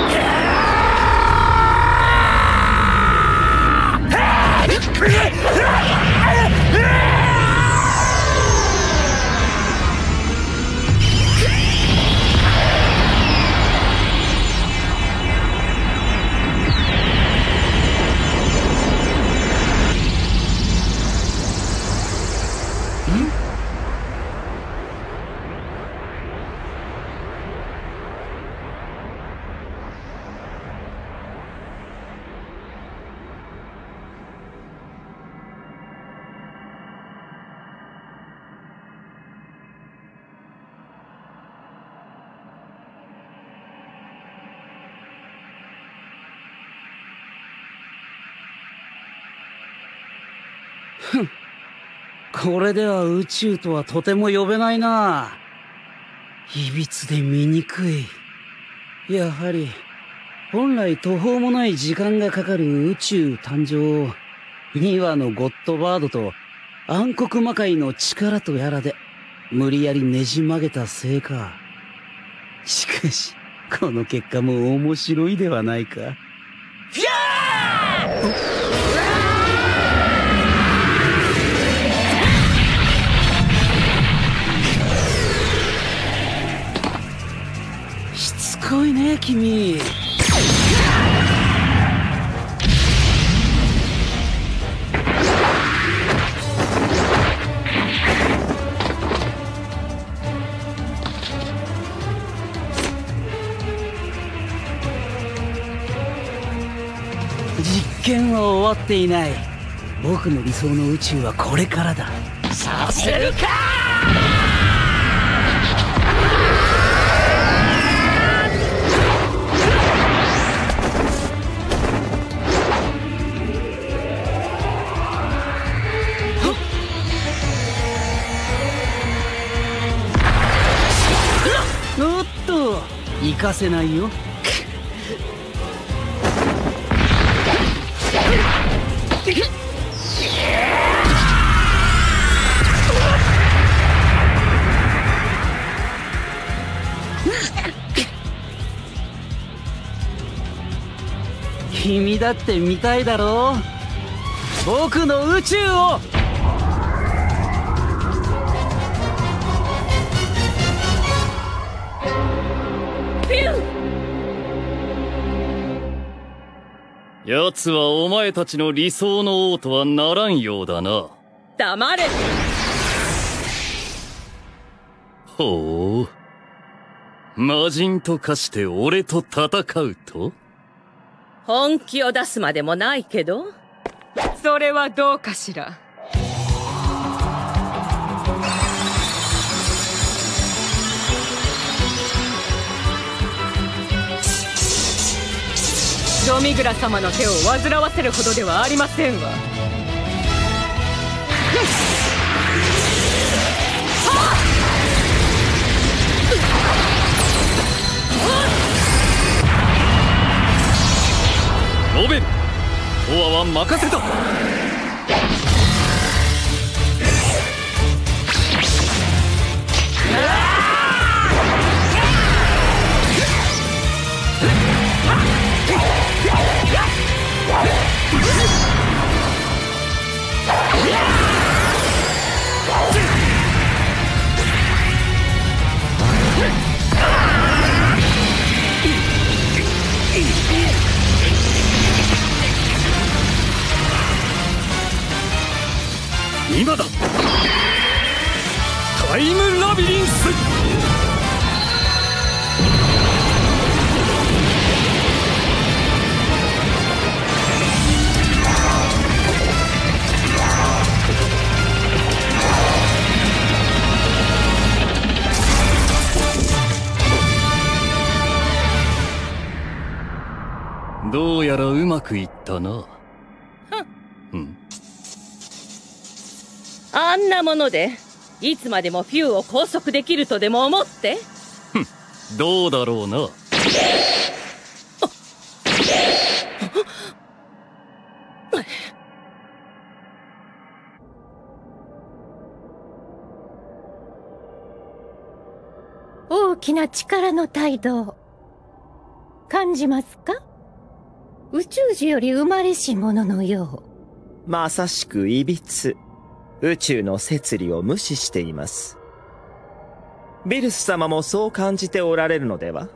ふん、これでは宇宙とはとても呼べないな。いびつで醜い。やはり本来途方もない時間がかかる宇宙誕生を2羽のゴッドバードと暗黒魔界の力とやらで無理やりねじ曲げたせいか。しかしこの結果も面白いではないか。 フィアー！ しつこいね君。実験は終わっていない。僕の理想の宇宙はこれからだ。 させるか！ おっと、行かせないよ。君だって見たいだろう、僕の宇宙を。 奴はお前たちの理想の王とはならんようだな。 黙れ。 ほう、魔人と化して俺と戦うと？ 本気を出すまでもないけど。 それはどうかしら。ドミグラ様の手を煩わせるほどではありませんわ。 ロベン、トアは任せた。 今だ。タイムラビリンス。 どうやらうまくいったな。 あんなものでいつまでもフューを拘束できるとでも思って。 どうだろうな。 大きな力の態度感じますか？宇宙人より生まれし者のよう。まさしくいびつ。宇宙の摂理を無視しています。ビルス様もそう感じておられるのでは？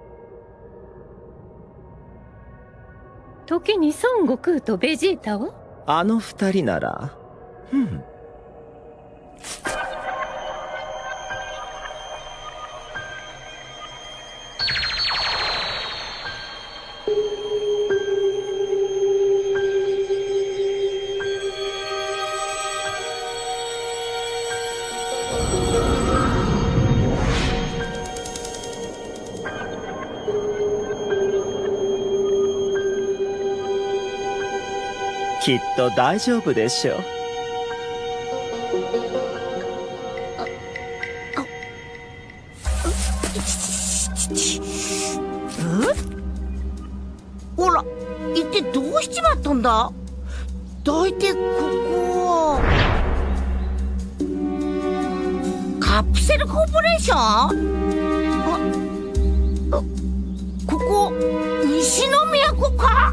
時に孫悟空とベジータを？ あの二人なら、きっと大丈夫でしょう。 ほら、一体どうしちまったんだ？大体ここはカプセルコーポレーション？ここ西の都か？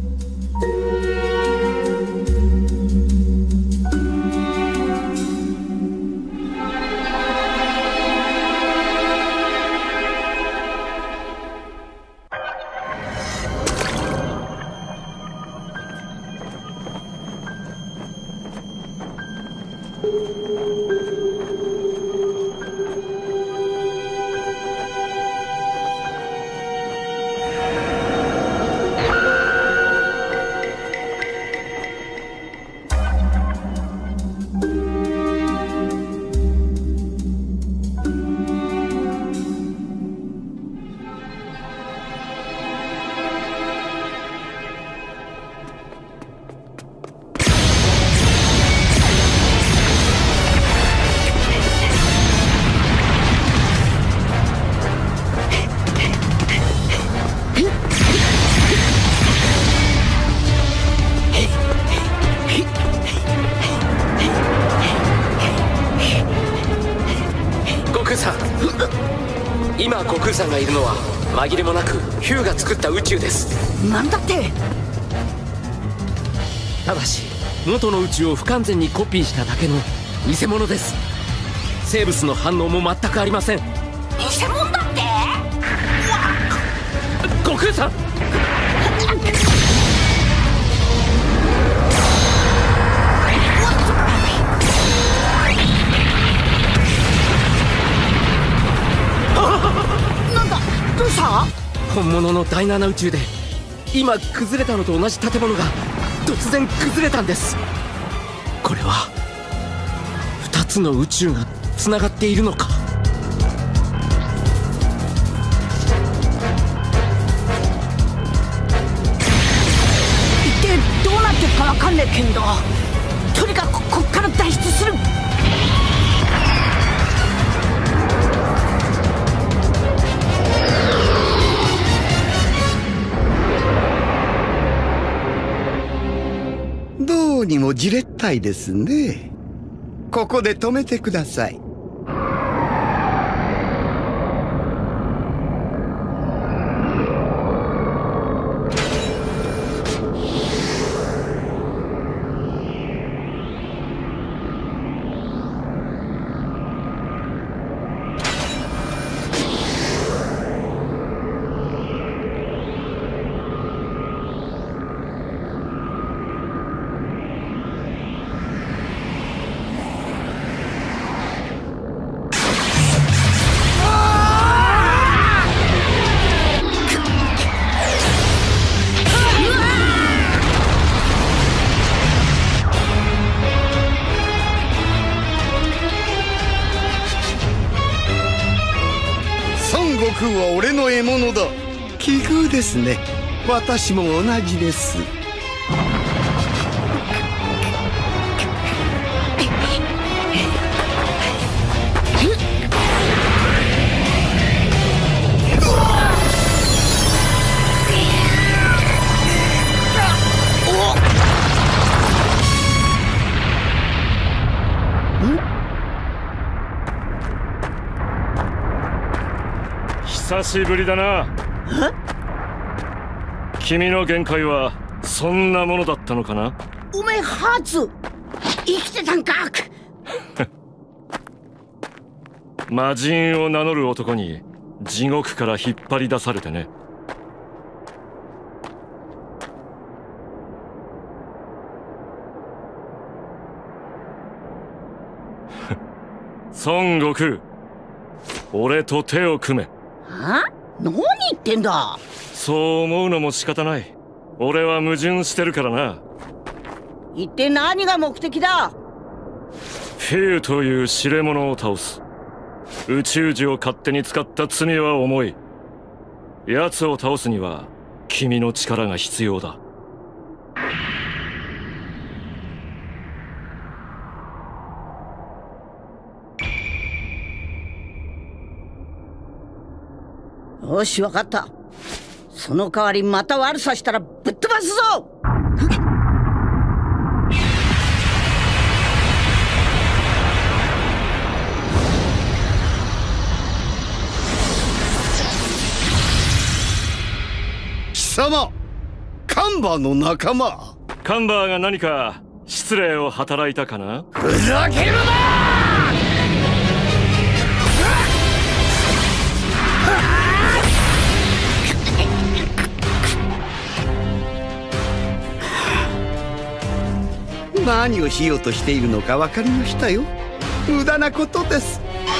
今悟空さんがいるのは紛れもなくヒューが作った宇宙です。 なんだって？ ただし元の宇宙を不完全にコピーしただけの偽物です。生物の反応も全くありません。 偽物だって？ 悟空さんなんだ？どうした？ 本物の第7宇宙で今崩れたのと同じ建物が突然崩れたんです。これは2つの宇宙がつながっているのか。 一体どうなってるか分かんねえけんど、とにかくこっから脱出する。 どうにもじれったいですね。ここで止めてください。 悟空は俺の獲物だ。奇遇ですね。私も同じです。 久しぶりだな。君の限界はそんなものだったのかな。 おめえハーツ生きてたんか。 魔人を名乗る男に地獄から引っ張り出されてね。孫悟空、俺と手を組め。 何言ってんだ。 そう思うのも仕方ない。俺は矛盾してるからな。 一体何が目的だ。 フィーという知れ者を倒す。宇宙樹を勝手に使った罪は重い。奴を倒すには君の力が必要だ。 よし、わかった。その代わりまた悪さしたらぶっ飛ばすぞ。 貴様、カンバーの仲間。 カンバーが何か失礼を働いたかな。 ふざけるな。何をしようとしているのか分かりましたよ。無駄なことです。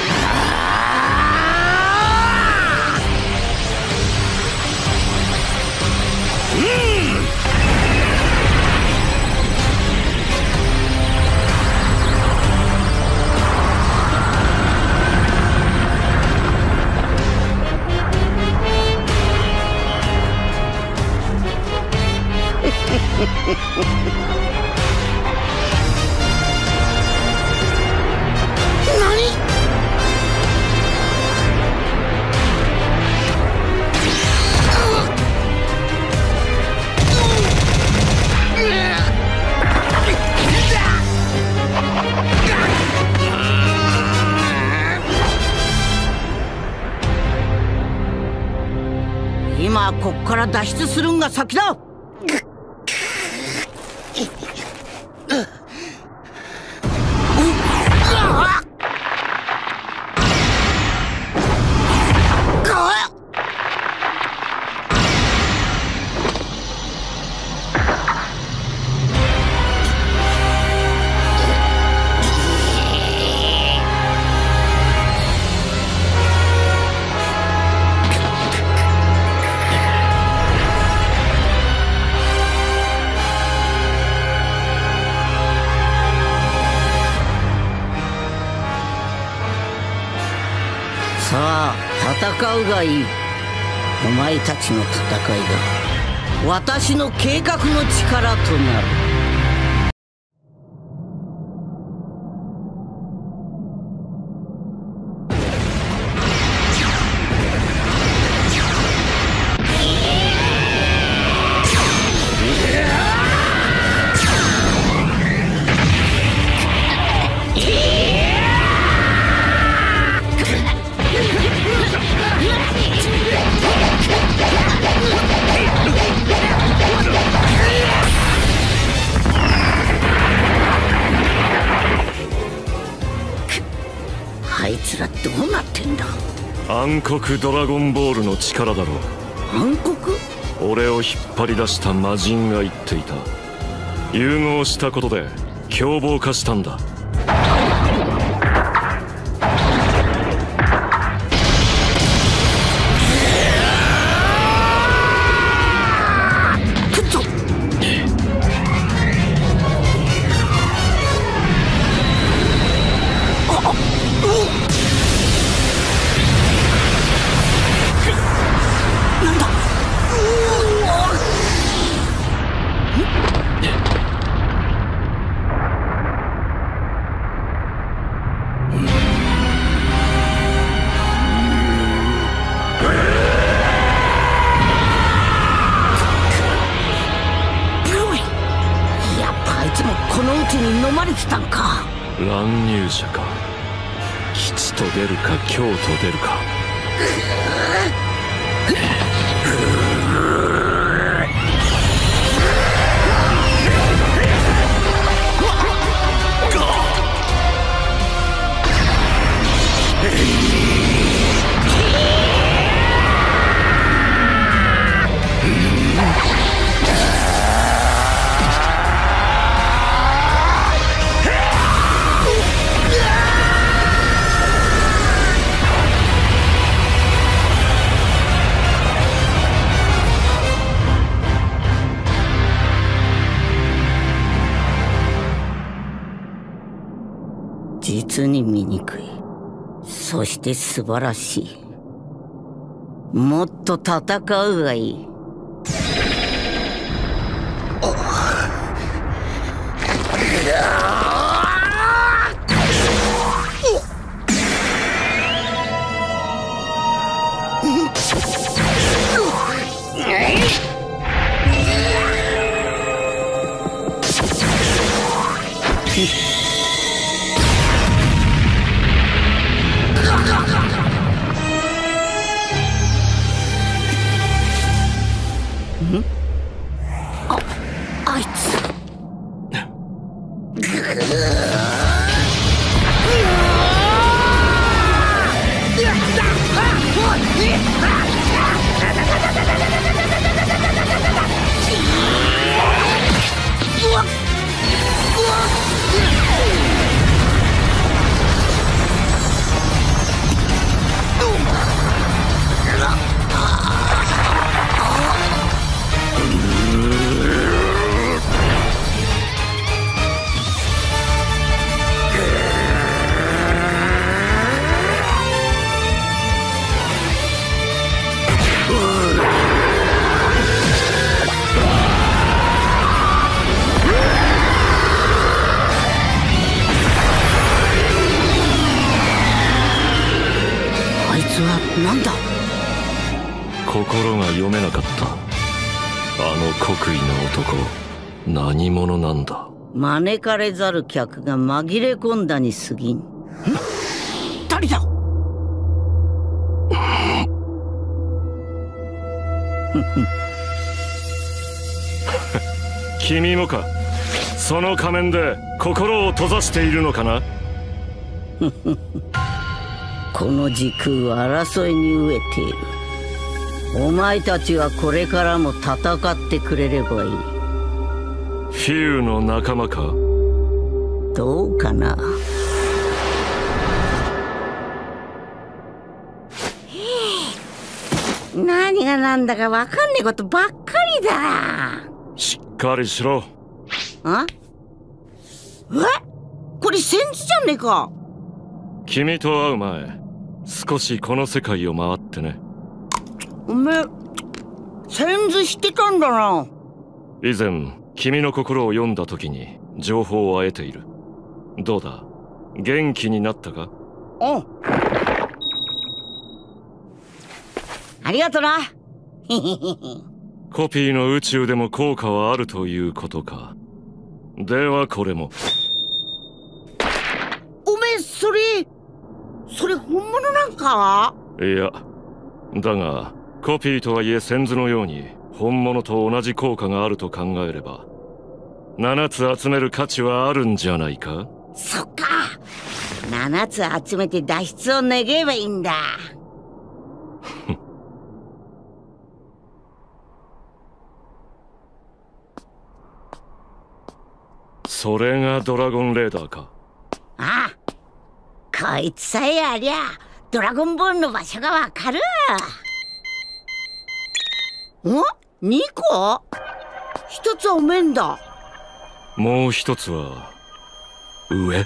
今こっから脱出するんが先だ。さあ戦うがいい。お前たちの戦いが私の計画の力となる。あいつらどうなってんだ。 暗黒ドラゴンボールの力だろう。 暗黒？ 俺を引っ張り出した魔人が言っていた。融合したことで凶暴化したんだ。 飲まれてたんか。 乱入者か。吉と出るか凶と出るか。 実に醜い。そして素晴らしい。もっと戦うがいい。 あいつなんだ。 心が読めなかった。あの国威の男、何者なんだ。 招かれざる客が紛れ込んだに過ぎん。誰だ。 君もか。その仮面で心を閉ざしているのかな。 この時空は争いに飢えている。お前たちはこれからも戦ってくれればいい。 フィウの仲間か。 どうかな。何がなんだかわかんねえことばっかりだ。 しっかりしろ。 あ？これ先図じゃねえか。 君と会う前、少しこの世界を回ってね。 おめえ、先図知ってたんだな。 以前、君の心を読んだ時に情報を得ている。どうだ、元気になったか？ おう。ありがとな。 コピーの宇宙でも効果はあるということか。ではこれも。 おめえ、それ本物なんか？ いや、だがコピーとはいえ先図のように本物と同じ効果があると考えれば7つ集める価値はあるんじゃないか？ そっか。7つ集めて脱出を願えばいいんだ。 それがドラゴンレーダーか。 ああ、こいつさえありゃドラゴンボールの場所がわかる。お？ 2 個？ 1つはおめんだ。 もう一つは上。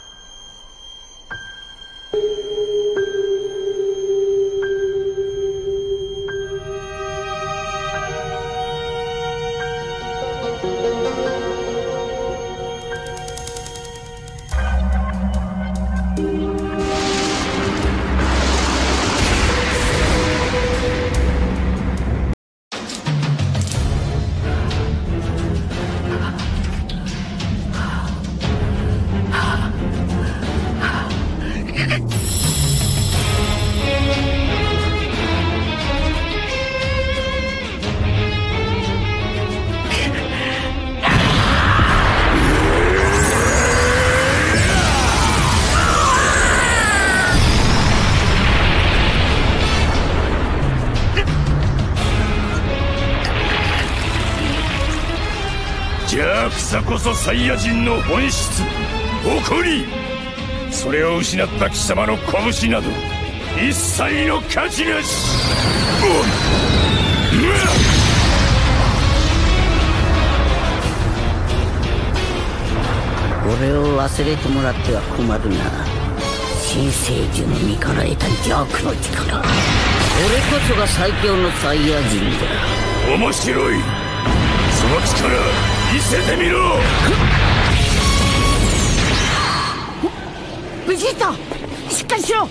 邪悪さこそサイヤ人の本質、誇り。それを失った貴様の拳など一切の価値なし。 俺を忘れてもらっては困るな。新生樹の身から得た邪悪の力、俺こそが最強のサイヤ人だ。 面白い。その力見せてみろ。 ベジータ、しっかりしろ。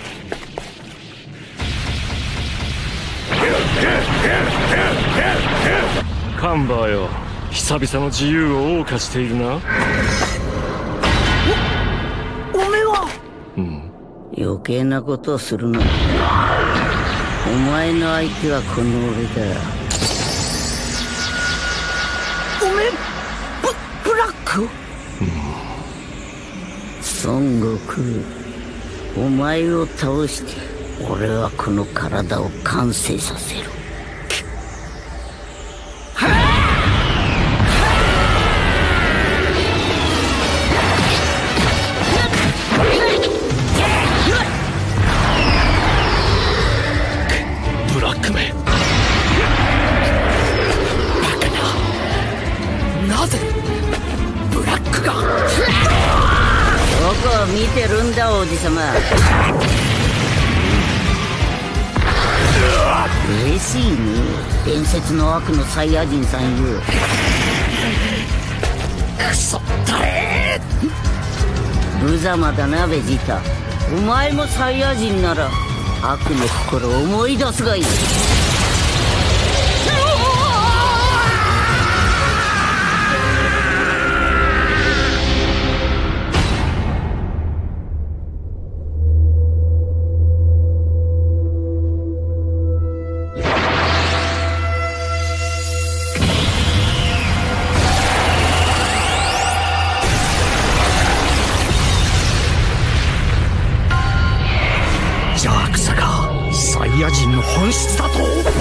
カンバーよ、久々の自由を謳歌しているな。 おめえは。余計なことをするな。お前の相手はこの俺だ。おめえブラック。孫悟空、お前を倒して俺はこの体を完成させる。 ブラックめ、バカな。なぜブラックが。 どこを見てるんだ王子様。嬉しいね、伝説の悪のサイヤ人さんよ。 クソ誰。 無様だなベジータ。お前もサイヤ人なら悪の心を思い出すがいい。 邪悪さがサイヤ人の本質だと。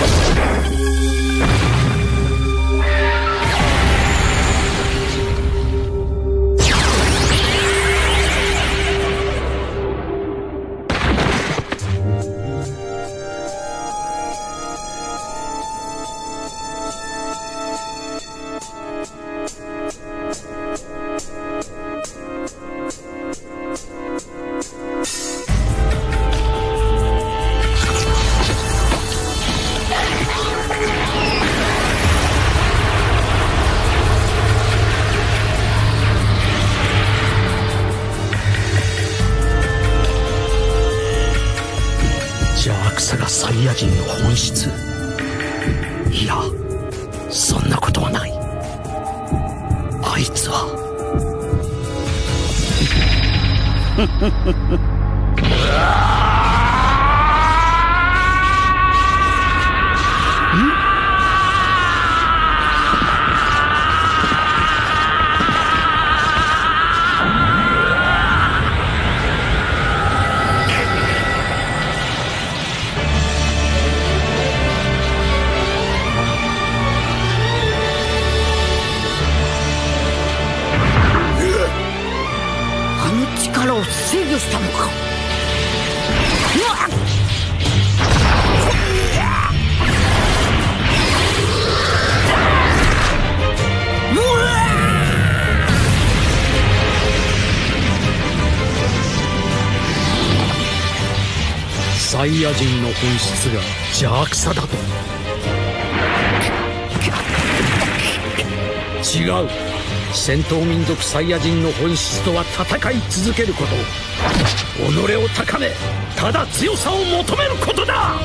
邪悪さがサイヤ人の本質。いや、そんなことはない。あいつは力を制御したのか。サイヤ人の本質が邪悪さだと。違う。戦闘民族サイヤ人の本質とは戦い続けること。己を高め、ただ強さを求めることだ。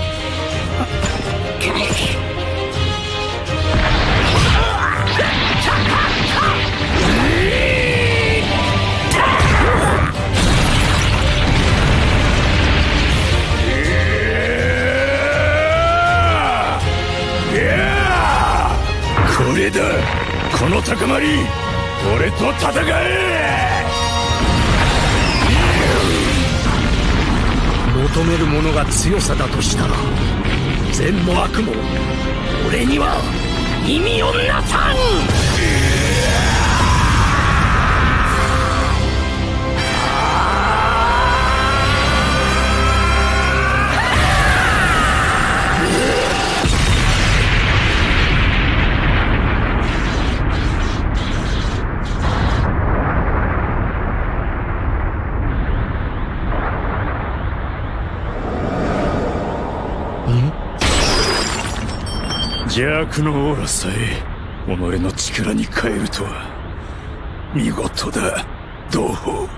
これだ、この高まり。俺と戦え。 求めるものが強さだとしたら、善も悪も俺には意味をなさん。 邪悪のオーラさえ己の力に変えるとは見事だ同胞。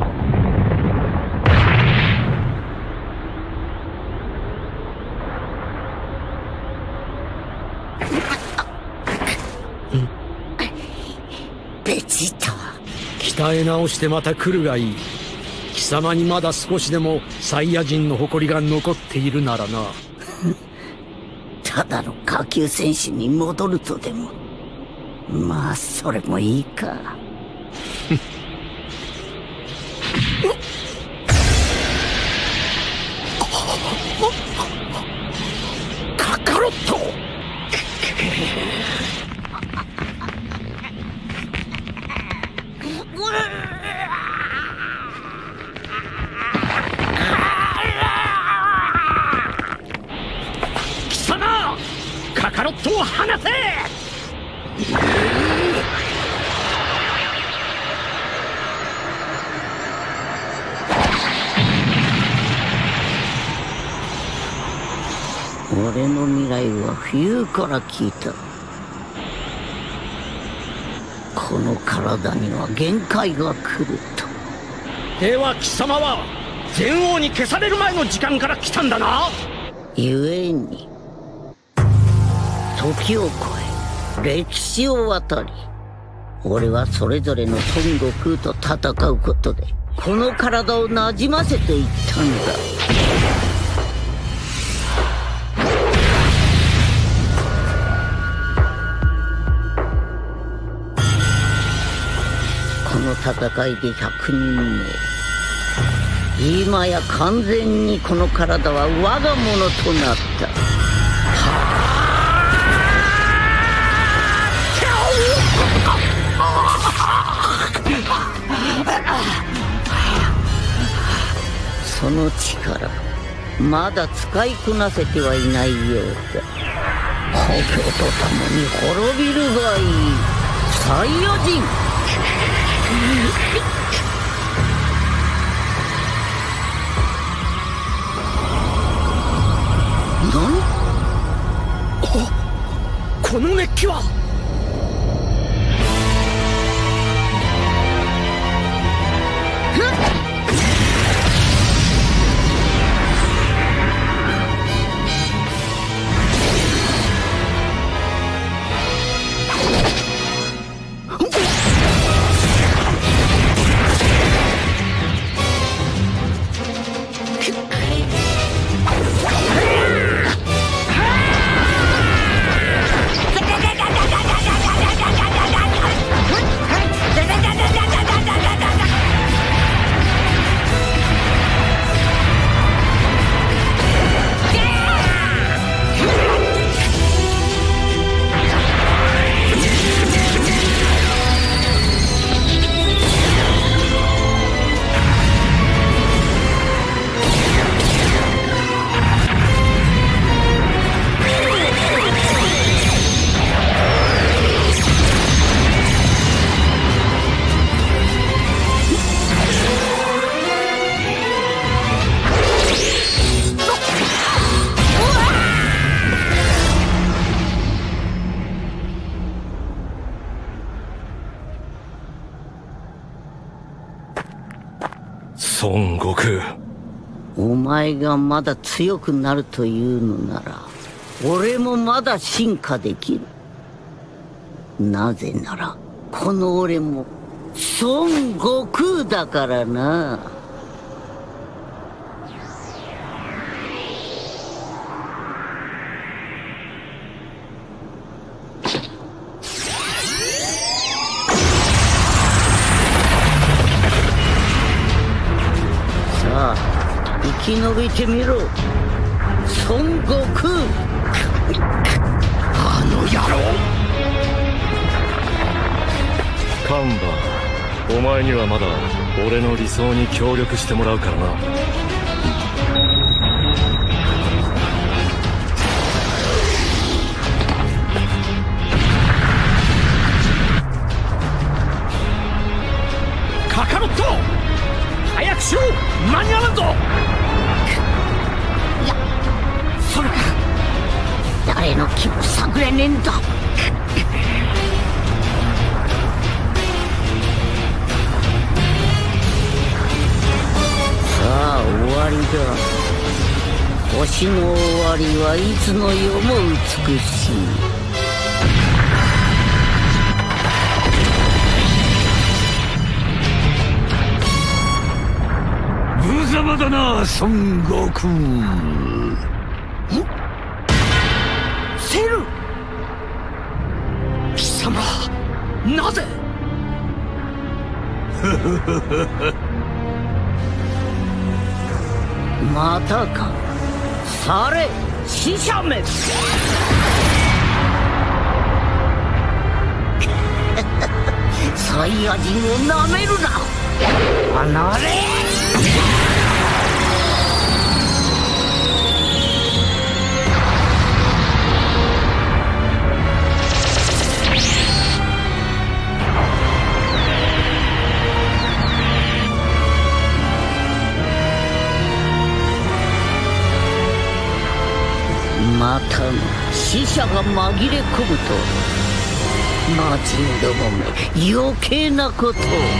ベジータ、鍛え直してまた来るがいい。貴様にまだ少しでもサイヤ人の誇りが残っているならな。 ただの下級戦士に戻るとでも。まあそれもいいか。 カカロット貴様、カカロットを放せ。 俺の未来は冬から聞いた。この体には限界が来ると。 では貴様は全王に消される前の時間から来たんだな。 故に時を超え歴史を渡り、俺はそれぞれの孫悟空と戦うことでこの体をなじませていったんだ。この戦いで100人目、今や完全にこの体は我がものとなった。その力まだ使いこなせてはいないようだ。故郷と共に滅びるがいいサイヤ人。何？ この熱気は。孫悟空、 お前がまだ強くなるというのなら俺もまだ進化できる。なぜならこの俺も孫悟空だからな。生き延びてみろ孫悟空。 あの野郎。 カンバ、お前にはまだ俺の理想に協力してもらうからな。 カカロット、早くしろ、間に合わんぞ。 それか誰の気も探れねえんだ。さあ終わりだ。星の終わりはいつの世も美しい。 無様だな孫悟空。 セル、貴様なぜ。 またか。され死者め。サイヤ人をなめるな。離れ。またの死者が紛れ込むと魔人どもめ余計なことを。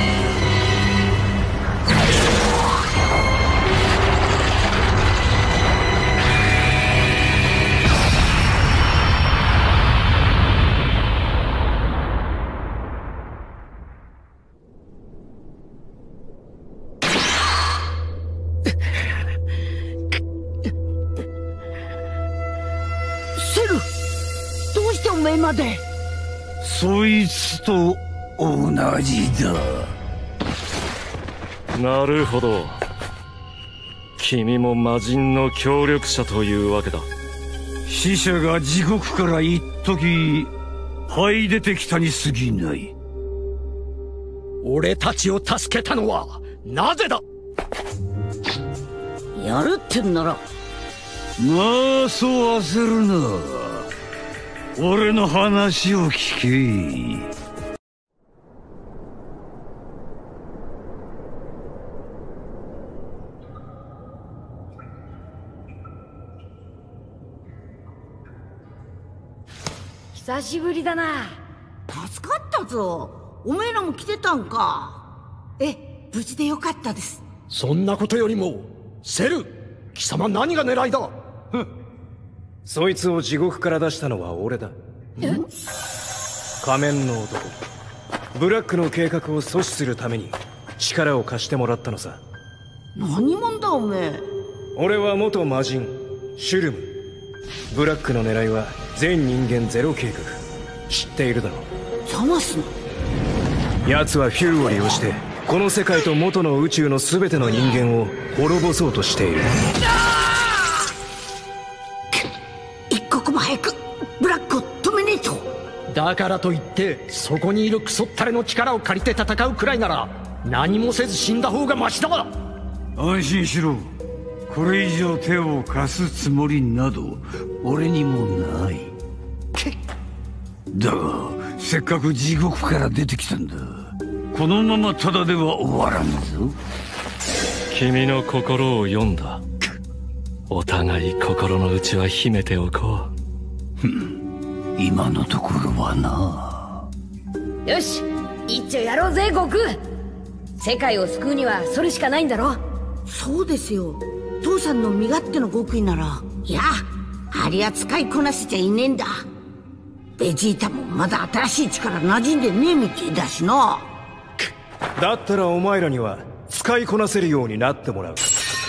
までそいつと同じだ。 なるほど、君も魔人の協力者というわけだ。 死者が地獄から一時這い出てきたに過ぎない。 俺たちを助けたのはなぜだ。 やるってんならまあそう焦るな。俺の話を聞け。 久しぶりだな。 助かったぞ。おめえらも来てたんか。無事でよかったです。 そんなことよりもセル、貴様何が狙いだ。 そいつを地獄から出したのは俺だ。仮面の男ブラックの計画を阻止するために力を貸してもらったのさ。 何者だおめえ。 俺は元魔人シュルム。ブラックの狙いは全人間ゼロ計画、知っているだろう。 ザマスの奴はフューを利用してこの世界と元の宇宙の全ての人間を滅ぼそうとしている。 一刻も早くブラックを止めねえと。 だからといってそこにいるクソったれの力を借りて戦うくらいなら何もせず死んだ方がマシだ。 安心しろ。これ以上手を貸すつもりなど俺にもない。だがせっかく地獄から出てきたんだ。このままただでは終わらんぞ。 君の心を読んだ。お互い心の内は秘めておこう。今のところはな。 よし、一丁やろうぜ悟空。世界を救うにはそれしかないんだろ。 そうですよ。父さんの身勝手の極意なら、いやありゃ使いこなせちゃいねえんだ。ベジータもまだ新しい力馴染んでねえみてえだしな。 だったらお前らには使いこなせるようになってもらう。こ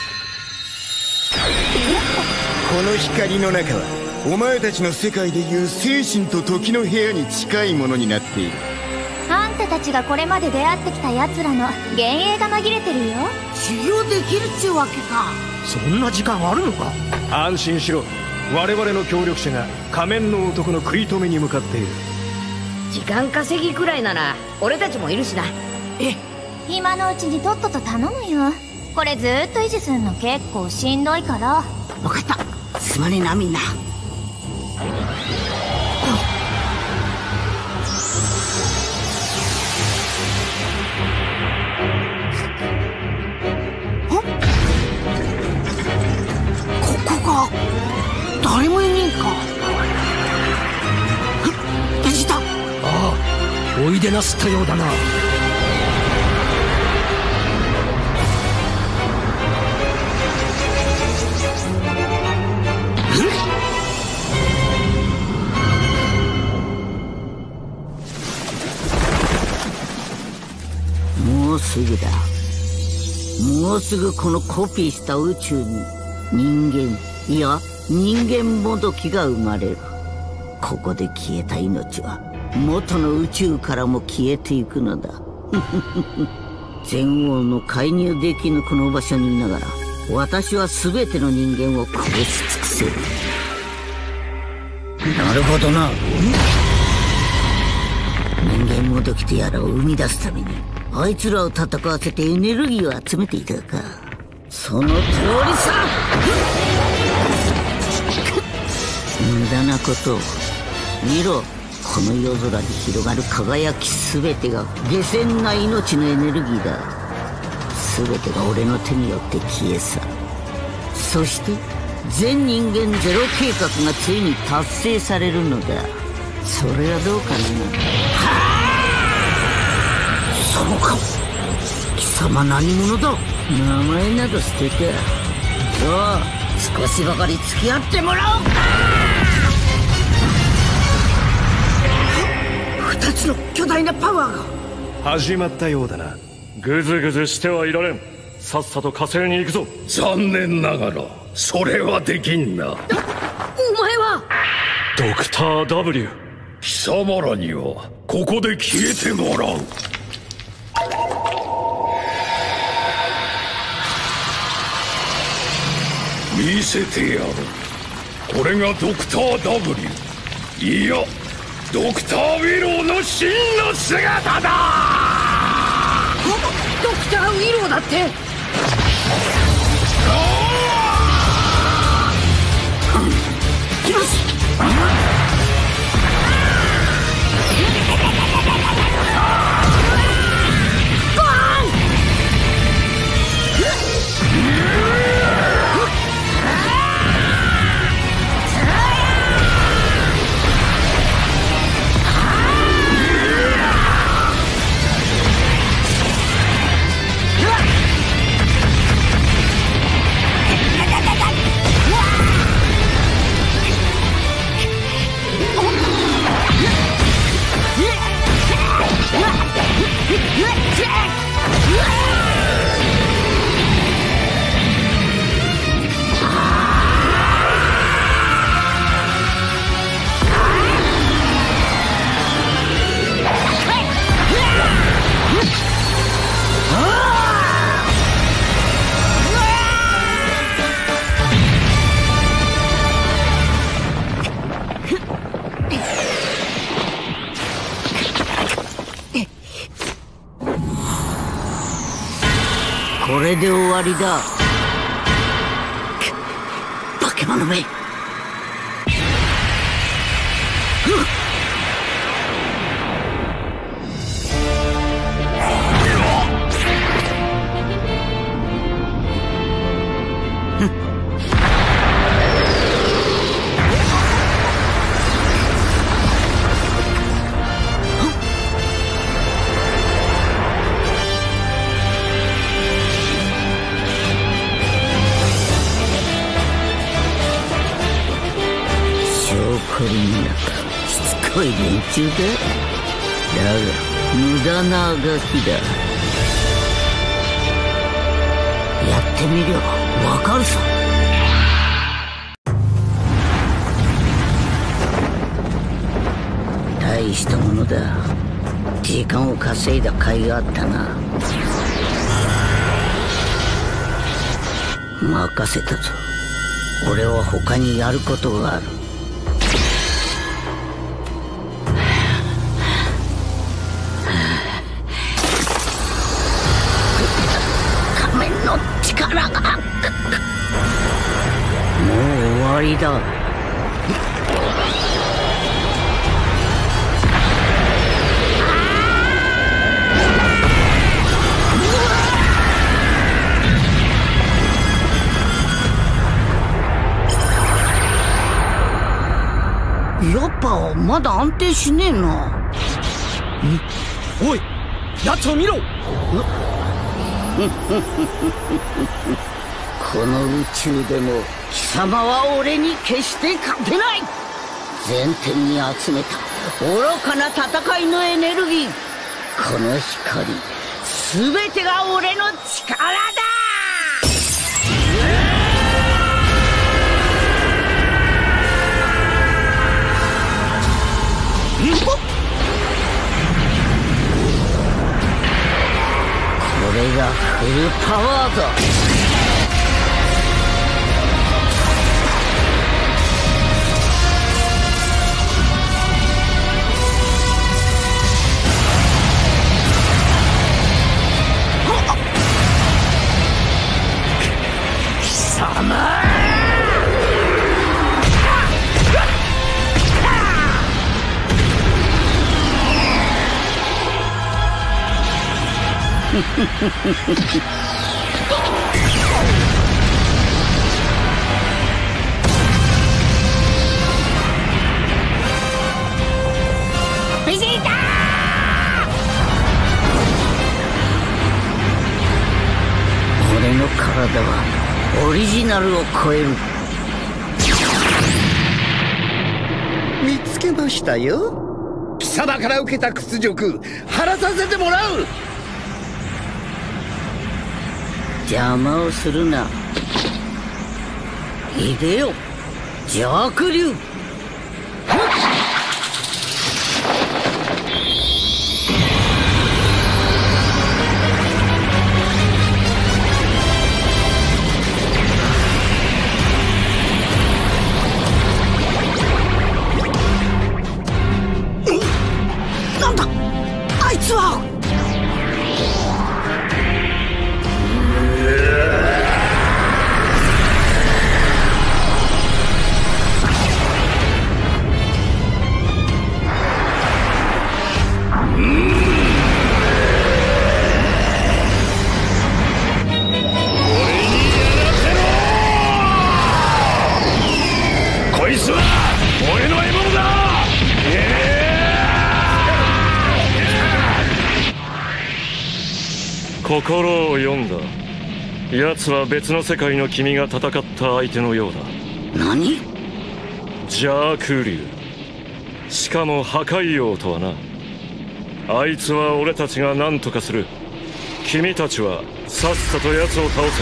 の光の中はお前たちの世界でいう精神と時の部屋に近いものになっている。 あんたたちがこれまで出会ってきた奴らの幻影が紛れてるよ。 修行できるっちゅうわけか。 そんな時間あるのか。 安心しろ。我々の協力者が仮面の男の食い止めに向かっている。 時間稼ぎくらいなら俺たちもいるしな。 今のうちにとっとと頼むよ。これずーっと維持するの結構しんどいから。 分かった。すまねえなみんな。ここが誰もいねえか。 おいでなすったようだな。 もうすぐだ。もうすぐこのコピーした宇宙に人間、いや人間もどきが生まれる。ここで消えた命は元の宇宙からも消えていくのだ。全王の介入できぬこの場所にいながら、私は全ての人間を殺し尽くせる。なるほどな。人間もどきとやらを生み出すためにあいつらを戦わせてエネルギーを集めていたか。その通りさ。無駄なことを見ろ。この夜空に広がる輝き全てが下船な命のエネルギーだ。全てが俺の手によって消え去る。そして全人間ゼロ計画がついに達成されるのだ。それはどうかな。そうか。貴様何者だ。名前など捨てて、そう少しばかり付き合ってもらおうか。二つの巨大なパワーが始まったようだな。 ぐずぐずしてはいられん。さっさと火星に行くぞ。 残念ながらそれはできんな。 お前はドクター W。 貴様らにはここで消えてもらう。見せてやろう。これがドクター W、 いやドクターウィローの真の姿だ。 ドクターウィローだって。よし。これで終わりだ。化け物め。これになったしつこい連中だ。だが無駄なあがきだ。やってみればわかるさ。大したものだ。時間を稼いだ甲斐があったな。任せたぞ。俺は他にやることがある。力がもう終わりだ。やっぱまだ安定しねえな。 おい、奴を見ろ。 この宇宙でも貴様は俺に決して勝てない。全天に集めた愚かな戦いのエネルギー、この光全てが俺の力だ。これがフルパワーだ。 貴様ベジーター！俺の体はオリジナルを超える。 見つけましたよ。貴様から受けた屈辱晴らさせてもらう。 邪魔をするな。いでよ、邪悪竜。 なんだあいつは。 こいつは俺の獲物だ。 心を読んだ。奴は別の世界の君が戦った相手のようだ。 何？ 邪悪竜、しかも破壊王とはな。あいつは俺たちが何とかする。君たちはさっさと奴を倒せ。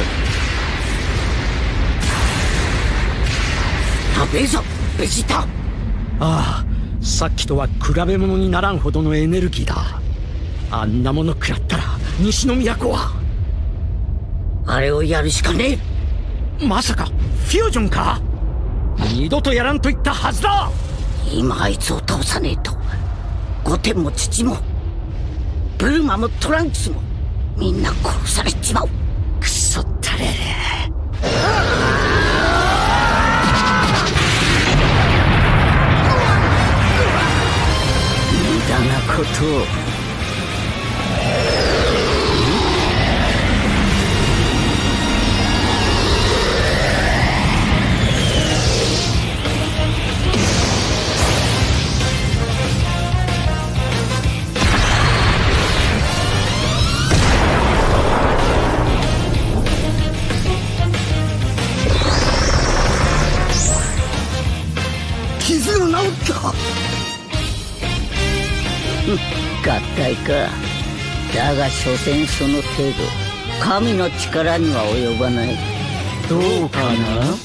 やべえぞベジータ。 ああ、さっきとは比べ物にならんほどのエネルギーだ。あんなもの食らったら西の都は。 あれをやるしかねえ。まさかフュージョンか。二度とやらんと言ったはずだ。 今あいつを倒さねえとゴテンも父もブルマもトランクスもみんな殺されちまう。 クソったれれ。 無駄なことを。 傷が治った。 合体か。だが所詮その程度。神の力には及ばない。 どうかな。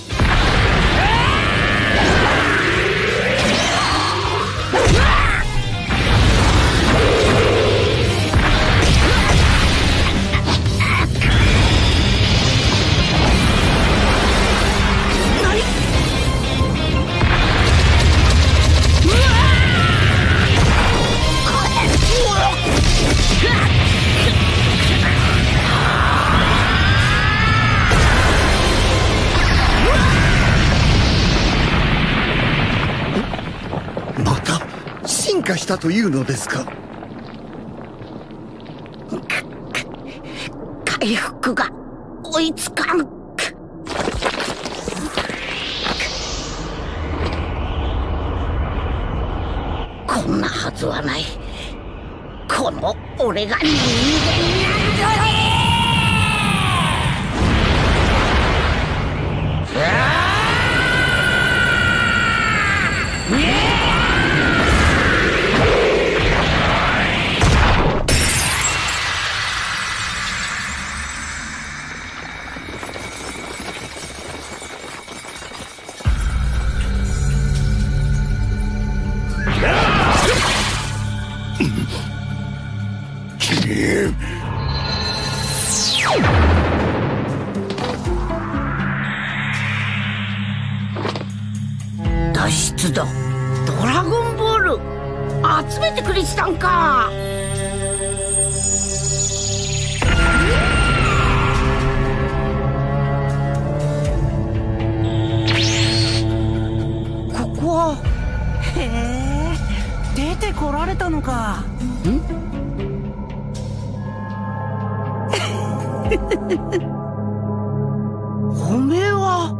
進化したというのですか。 回復が追いつかん。こんなはずはない。 この俺が人間なんだね。脱出だ。ドラゴンボール集めてくれてたんか。ここはへえ、出てこられたのか。 おめえは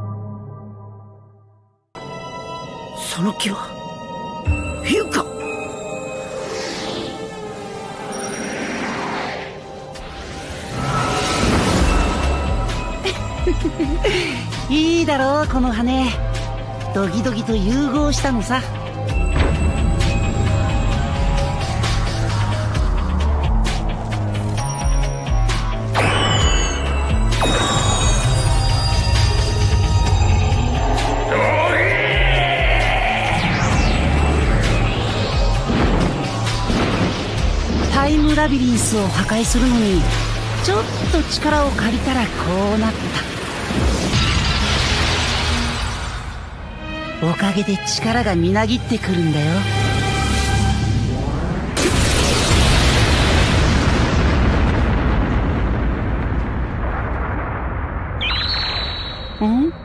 その木はフィウか。 いいだろうこの羽。ドギドギと融合したのさ。タイムラビリンスを破壊するのにちょっと力を借りたらこうなった。おかげで力がみなぎってくるんだよ。ん？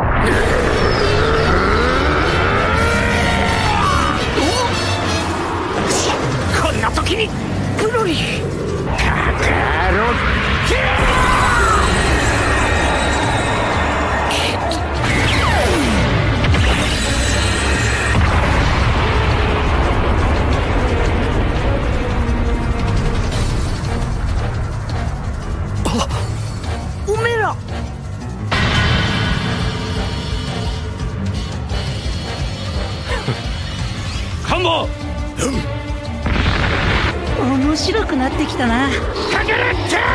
こんな時にブロリーカカロッおめえらカンバ。 面白くなってきたな。 カカラッチャ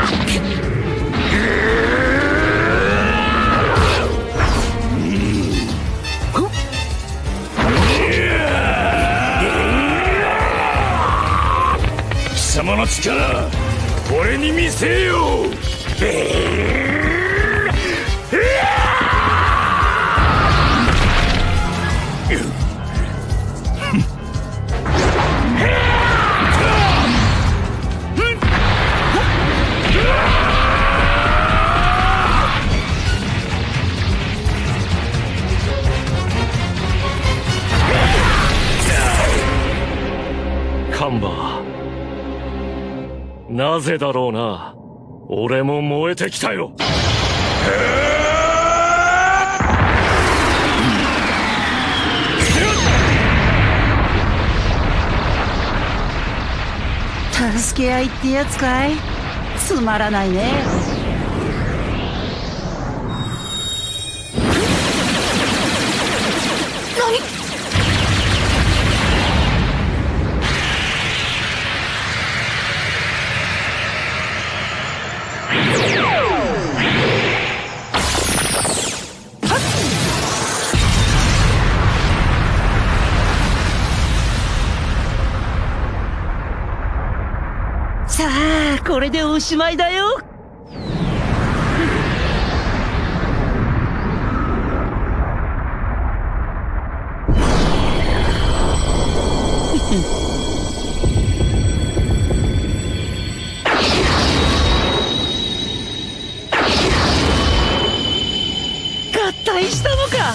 貴様の力俺に見せよう。カンバ、なぜだろうな。俺も燃えてきたよ。 助け合いってやつかい。つまらないね。 何？ さあこれでおしまいだよ。合体したのか。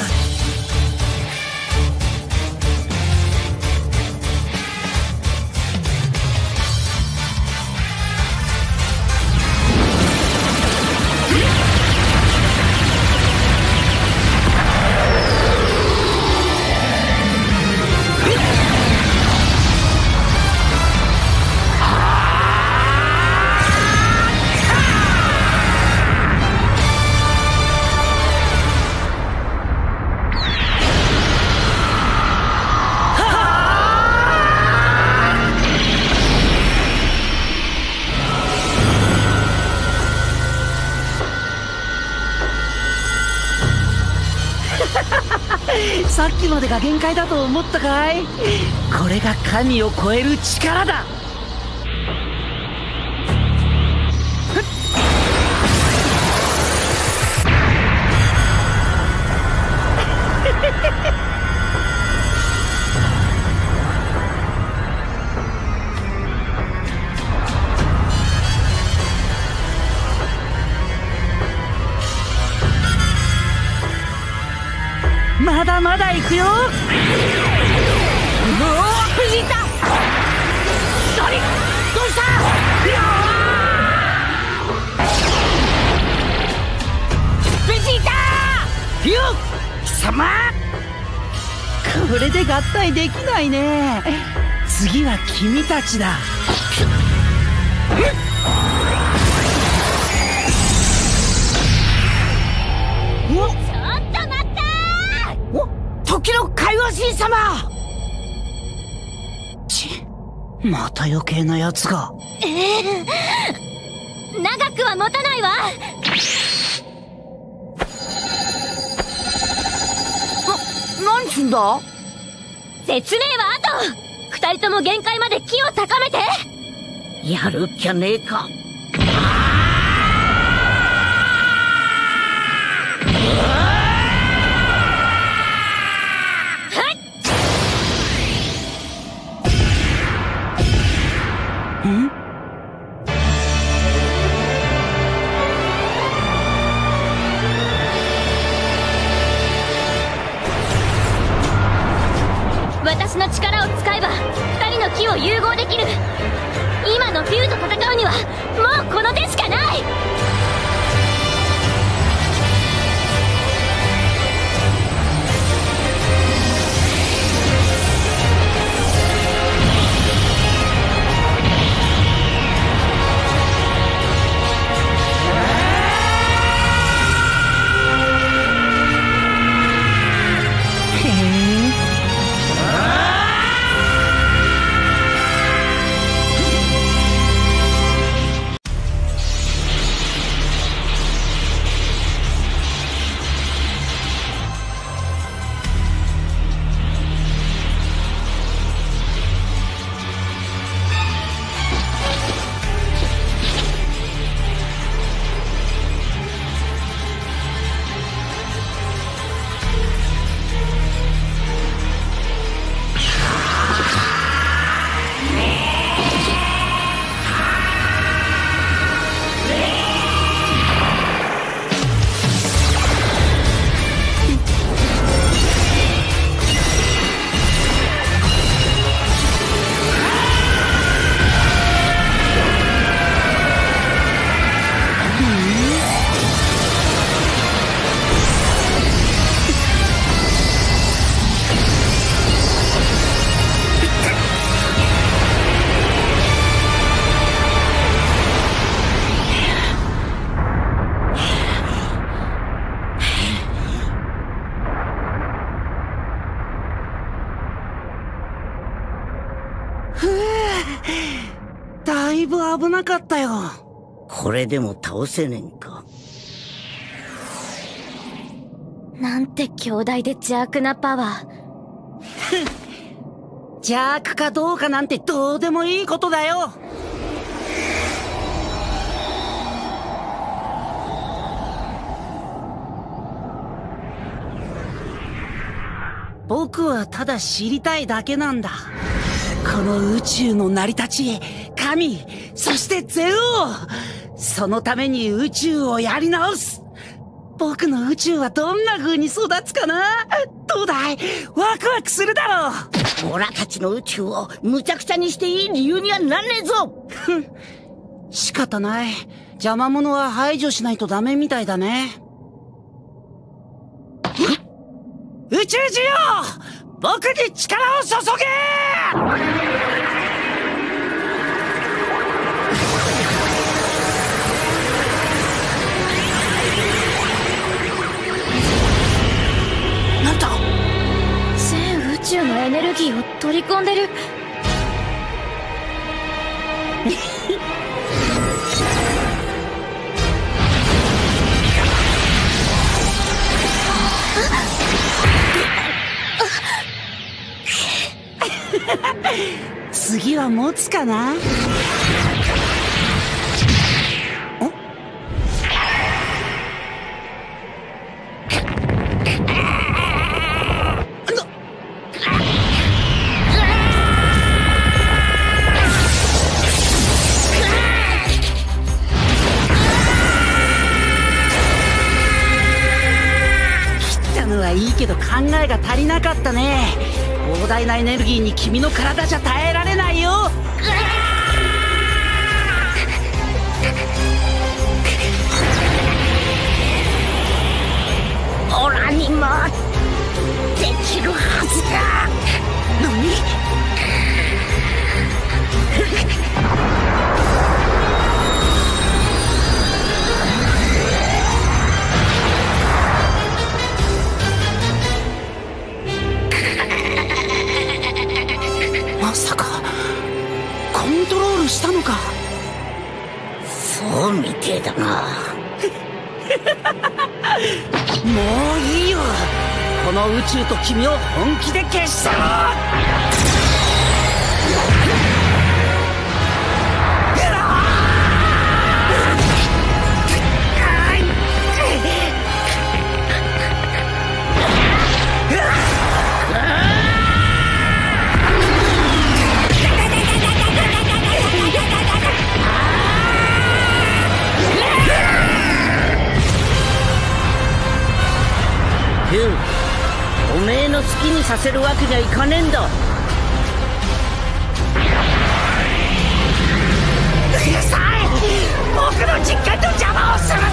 さっきまでが限界だと思ったかい？これが神を超える力だ。まだまだ行くよ。 ベジータ、何？どうした？ベジータ！フィオ！貴様！ これで合体できないね。次は君たちだ。 時の海王神様！ また余計なやつが。 長くは持たないわ。 何すんだ？ 説明は後。二人とも限界まで気を高めて。 やるっきゃねえか。 私の力を使えば二人の気を融合できる。今のフューと戦うにはもうこの手しかない。 だいぶ危なかったよ。 これでも倒せねんか。 なんて強大で邪悪なパワー。 邪悪かどうかなんてどうでもいいことだよ。僕はただ知りたいだけなんだ。この宇宙の成り立ち、神、そしてゼ王。そのために宇宙をやり直す。僕の宇宙はどんな風に育つかな？どうだい？ワクワクするだろう。オラたちの宇宙を無茶苦茶にしていい理由にはなんねえぞ。 仕方ない。邪魔者は排除しないとダメみたいだね。宇宙人よ！僕に力を注げ！ なんだ？全宇宙のエネルギーを取り込んでる。 次は持つかな。いいけど考えが足りなかったね。膨大なエネルギーに君の体じゃ耐えられないよ。 オラにもできるはずだ。 何？まさかコントロールしたのか。 そうみてえだな。 もういいよ。この宇宙と君を本気で消し去ろう。 ヒュン、おめえの好きにさせるわけにはいかねえんだ。 うるさい！僕の実験の邪魔をするな！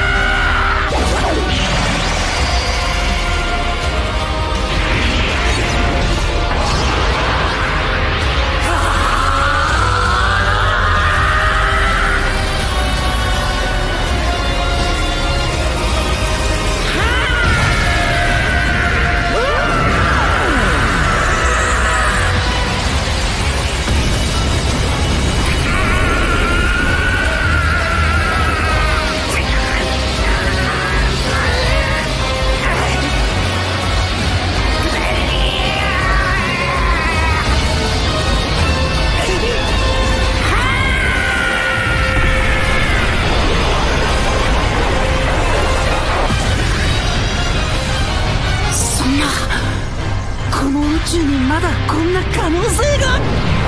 宇宙にまだこんな可能性が。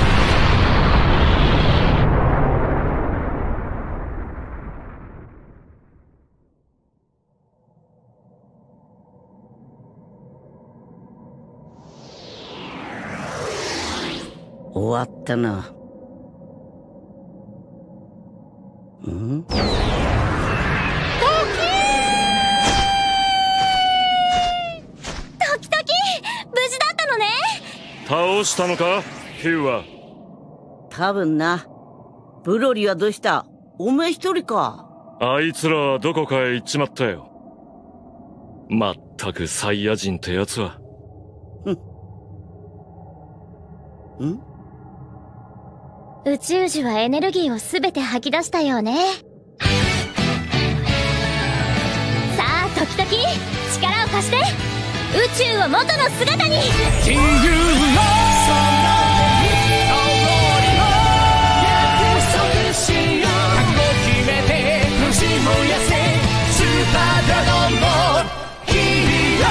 終わったな。ん？ 倒したのかヒューは。 多分な。ブロリーはどうした？お前一人か。 あいつらはどこかへ行っちまったよ。まったくサイヤ人ってやつは。 ん？ 宇宙樹はエネルギーをすべて吐き出したようね。さあ時々力を貸して、宇宙を元の姿に。 自由のその約束しよう。覚悟決めて苦し燃やせスーパードラゴンボールヒーロ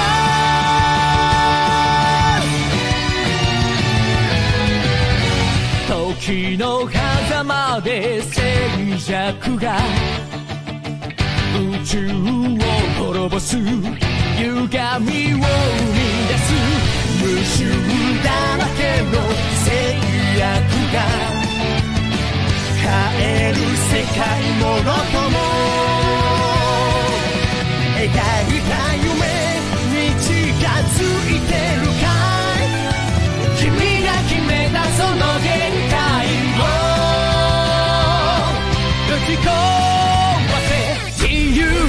ー。時の狭間で静寂が宇宙を滅ぼす歪みを生み出す。無臭だらけの制約が変える世界もろとも描いた夢に近づいてるかい。君が決めたその限界を吹き込ませ自由を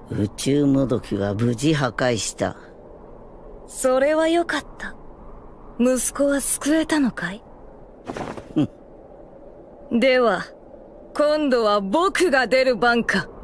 宇宙もどきは無事破壊した。 それはよかった。息子は救えたのかい？では、今度は僕が出る番か。